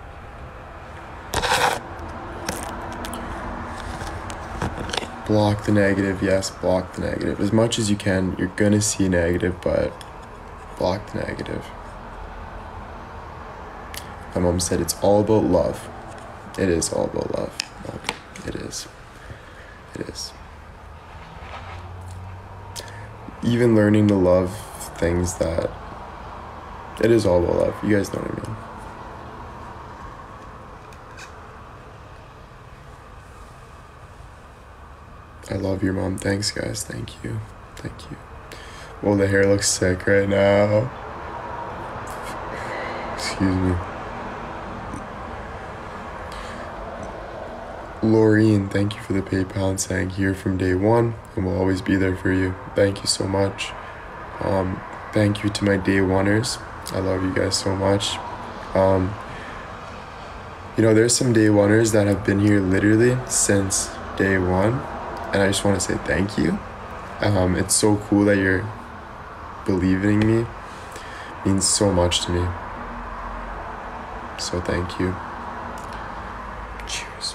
Block the negative. Yes, block the negative. As much as you can, you're gonna see negative, but block the negative. My mom said it's all about love. It is all about love. Mom. It is. It is. Even learning to love things that... It is all about love. You guys know what I mean. I love your mom. Thanks, guys. Thank you. Thank you. Well, the hair looks sick right now. Excuse me. Laureen, thank you for the PayPal and saying here from day one, and we'll always be there for you. Thank you so much. Thank you to my day oneers. I love you guys so much. You know, there's some day oneers that have been here literally since day one, and I just want to say thank you. It's so cool that you're believing in me. It means so much to me. So thank you. Cheers.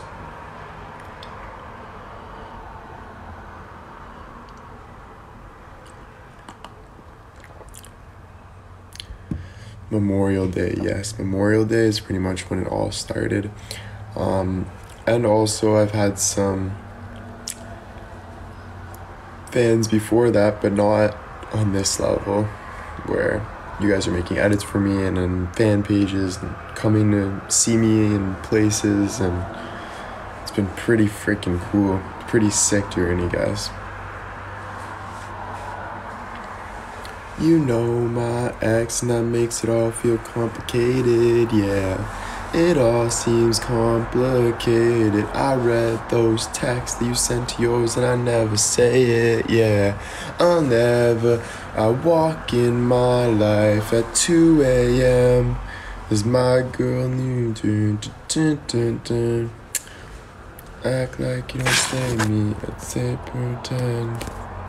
Memorial Day, yes. Memorial Day is pretty much when it all started. And also I've had some fans before that, but not on this level, where you guys are making edits for me and on fan pages and coming to see me in places, and it's been pretty freaking cool. Pretty sick to you guys. You know my ex, and that makes it all feel complicated, yeah. It all seems complicated. I read those texts that you sent to yours and I never say it, yeah. I walk in my life at 2 a.m. As my girl knew, act like you don't stay me, I'd say pretend.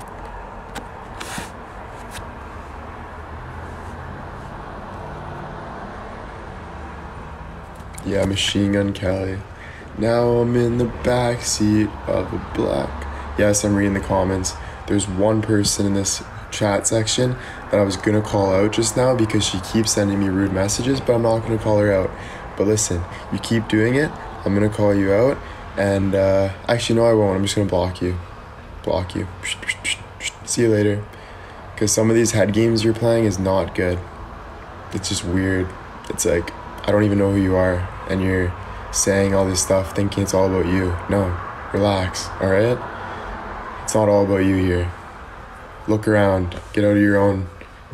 Yeah, Machine Gun Kelly. Now I'm in the backseat of a black. Yes, I'm reading the comments. There's one person in this chat section that I was gonna call out just now because she keeps sending me rude messages, but I'm not gonna call her out. But listen, you keep doing it, I'm gonna call you out, and actually no I won't, I'm just gonna block you. Block you. See you later. Because some of these head games you're playing is not good. It's just weird. It's like, I don't even know who you are, and you're saying all this stuff thinking it's all about you. No, relax, alright? It's not all about you here. Look around, get out of your own...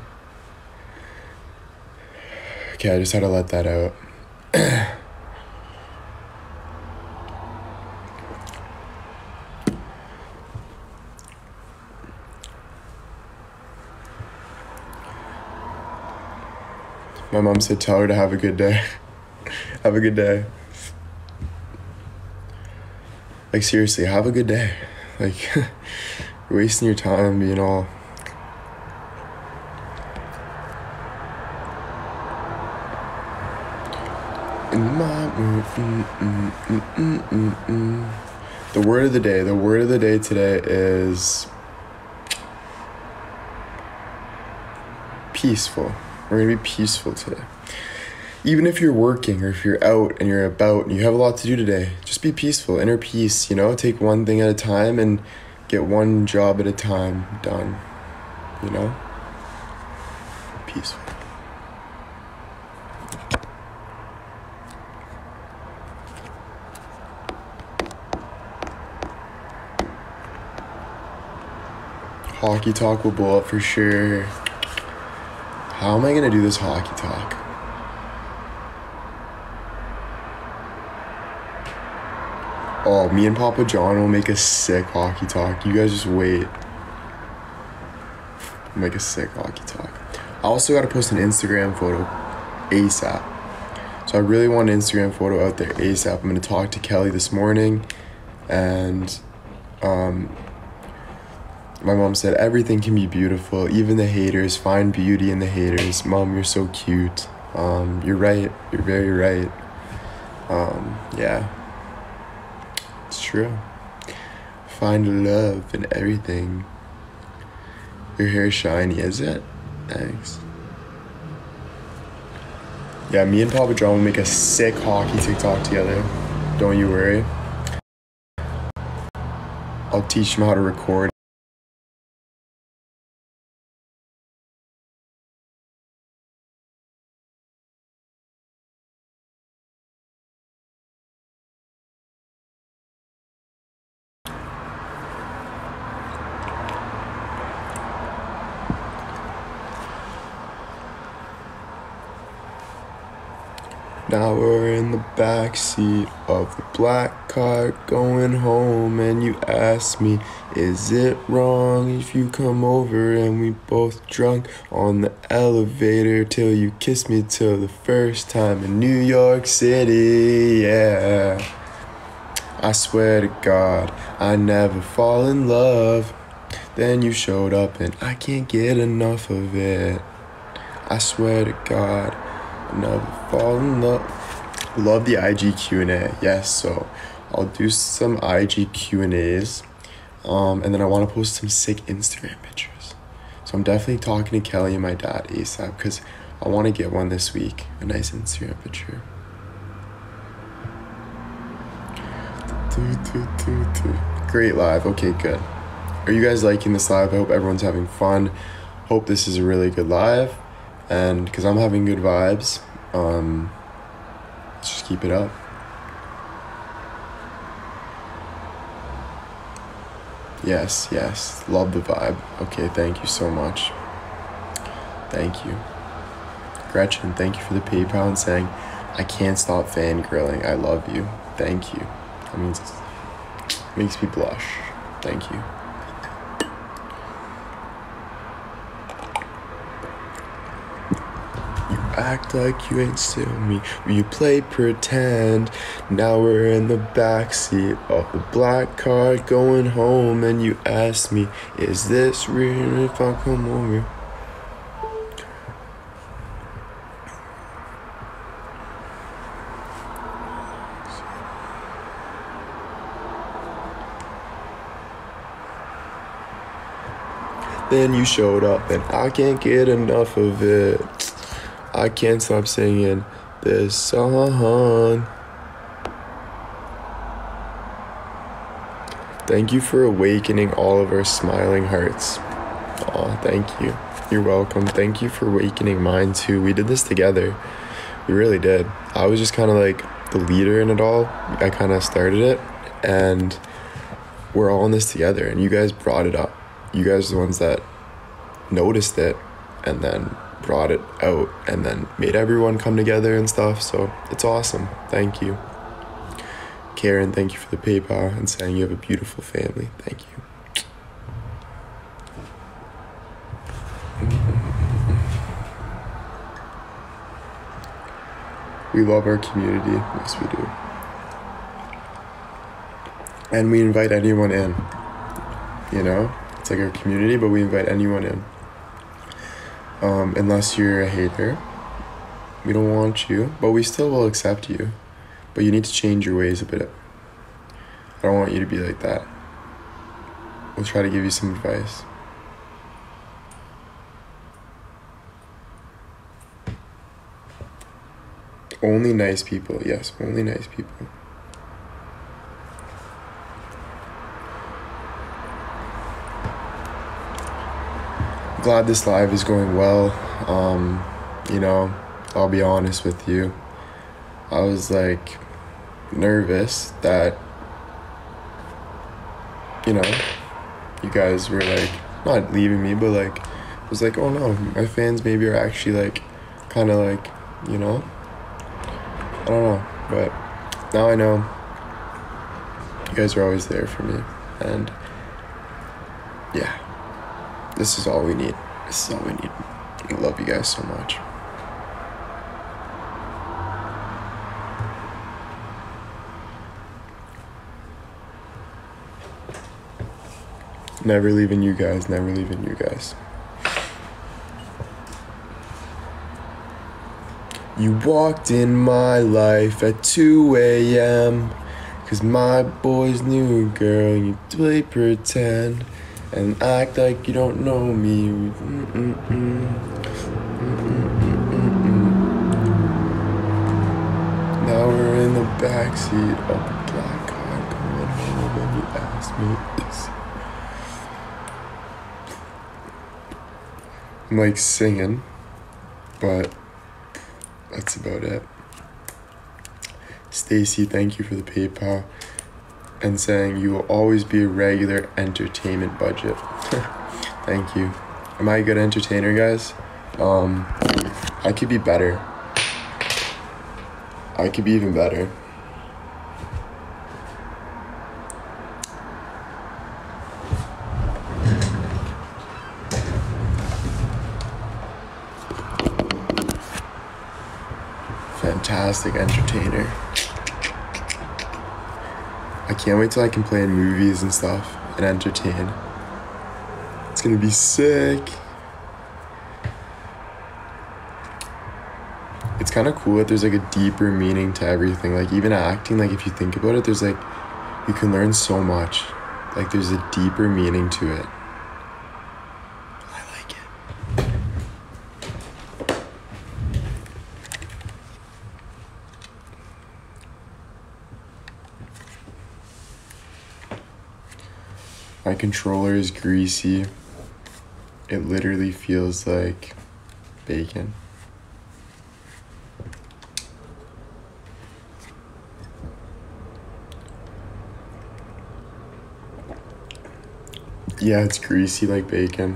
Okay, I just had to let that out. My mom said tell her to have a good day. Have a good day. Like seriously, have a good day. Like, you're wasting your time being all... The word of the day today is peaceful. We're gonna be peaceful today. Even if you're working or if you're out and you're about and you have a lot to do today, just be peaceful, inner peace, you know? Take one thing at a time and get one job at a time done, you know? Peaceful. Hockey talk will blow up for sure. How am I gonna do this hockey talk? Oh, me and Papa John will make a sick hockey talk. You guys just wait. We'll make a sick hockey talk. I also gotta post an Instagram photo ASAP. So I really want an Instagram photo out there ASAP. I'm gonna talk to Kelly this morning, and my mom said everything can be beautiful, even the haters. Find beauty in the haters. Mom, you're so cute. You're right. You're very right. Yeah. It's true. Find love in everything. Your hair's shiny, is it? Thanks. Yeah, me and Papa John will make a sick hockey TikTok together. Don't you worry. I'll teach him how to record. Now we're in the backseat of the black car going home, and you ask me, is it wrong if you come over and we both drunk on the elevator till you kiss me till the first time in New York City, yeah. I swear to God, I never fall in love. Then you showed up and I can't get enough of it. I swear to God, never fall in love. Love the IG Q&A. Yes, so I'll do some IG Q&As. And then I want to post some sick Instagram pictures. So I'm definitely talking to Kelly and my dad ASAP because I want to get one this week. A nice Instagram picture. Great live. Okay, good. Are you guys liking this live? I hope everyone's having fun. Hope this is a really good live. And because I'm having good vibes, let's just keep it up. Yes, love the vibe. Okay, thank you so much. Thank you. Gretchen, thank you for the PayPal and saying, I can't stop fangirling. I love you. Thank you. That means it makes me blush. Thank you. Act like you ain't still me. You play pretend. Now we're in the backseat of the black car going home, and you ask me, is this real if I come over? Then you showed up and I can't get enough of it. I can't stop singing this song. Thank you for awakening all of our smiling hearts. Aw, thank you. You're welcome. Thank you for awakening mine too. We did this together. We really did. I was just kind of like the leader in it all. I kind of started it, and we're all in this together, and you guys brought it up. You guys are the ones that noticed it and then brought it out and then made everyone come together and stuff. So it's awesome. Thank you. Karen, thank you for the PayPal and saying you have a beautiful family. Thank you. We love our community. Yes, we do. And we invite anyone in. You know? It's like our community, but we invite anyone in. Unless you're a hater. We don't want you, but we still will accept you. But you need to change your ways a bit. I don't want you to be like that. We'll try to give you some advice. Only nice people. Yes, only nice people. Glad this live is going well. You know, I'll be honest with you. I was like nervous that, you know, you guys were like not leaving me, but like I was like, oh no, my fans maybe are actually like kind of like, you know, I don't know, but now I know you guys are always there for me, and yeah, this is all we need. This is all we need. I love you guys so much. Never leaving you guys, never leaving you guys. You walked in my life at 2 a.m. Cause my boy's new girl, you play pretend and act like you don't know me. Now we're in the backseat of a black car going home and you asked me this. I'm like singing, but that's about it. Stacy, thank you for the PayPal. And saying you will always be a regular entertainment budget. Thank you. Am I a good entertainer, guys? I could be better. I could be even better. Fantastic entertainer. I can't wait till I can play in movies and stuff and entertain. It's gonna be sick. It's kind of cool that there's like a deeper meaning to everything. Like even acting, like if you think about it, there's like, you can learn so much. Like there's a deeper meaning to it. I like it. My controller is greasy. It literally feels like bacon. Yeah, it's greasy like bacon.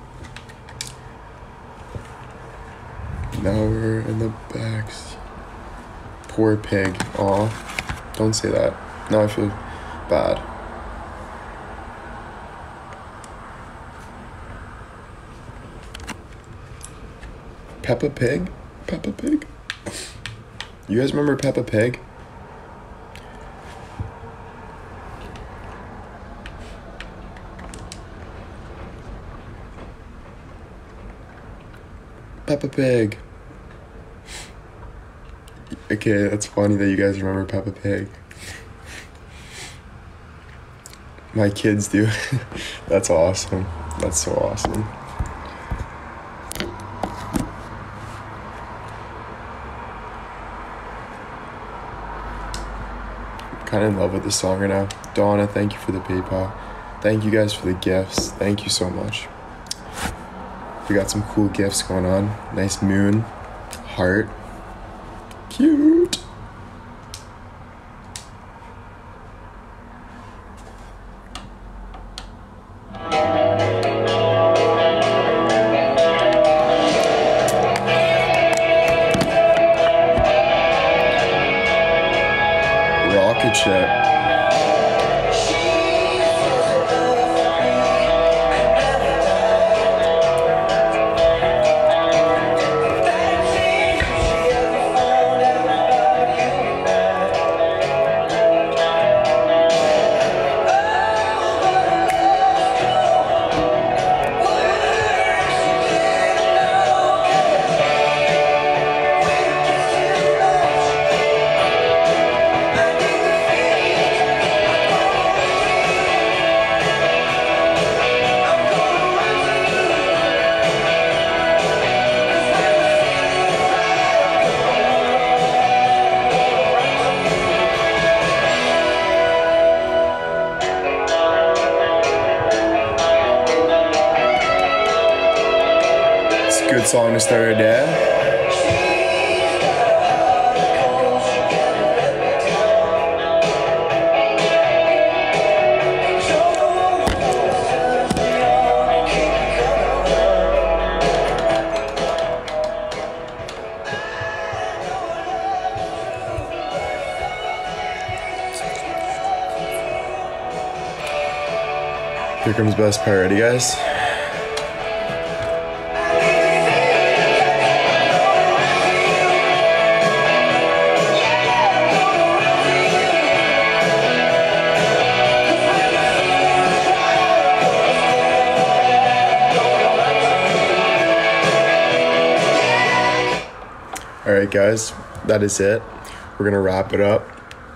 Now we're in the backs. Poor pig. Aw, don't say that. Now I feel bad. Peppa Pig? Peppa Pig? You guys remember Peppa Pig? Peppa Pig. Okay, that's funny that you guys remember Peppa Pig. My kids do. That's awesome. That's so awesome. Kind of in love with this song right now. Donna, thank you for the PayPal. Thank you guys for the gifts. Thank you so much. We got some cool gifts going on. Nice moon, heart, cute. Rocket ship. Good song to start our day. Here comes the best part. Ready, guys? Alright guys, that is it. We're gonna wrap it up.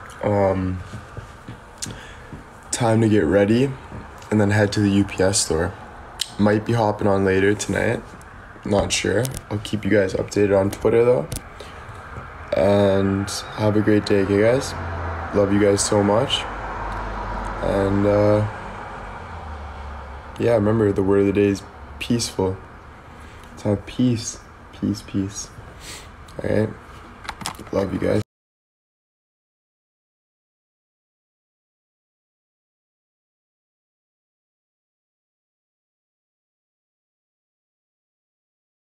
Time to get ready and then head to the UPS store. Might be hopping on later tonight. Not sure. I'll keep you guys updated on Twitter though. And have a great day, okay, guys? Love you guys so much. And yeah, remember the word of the day is peaceful. Let's have peace. Peace, peace. Alright? Love you guys.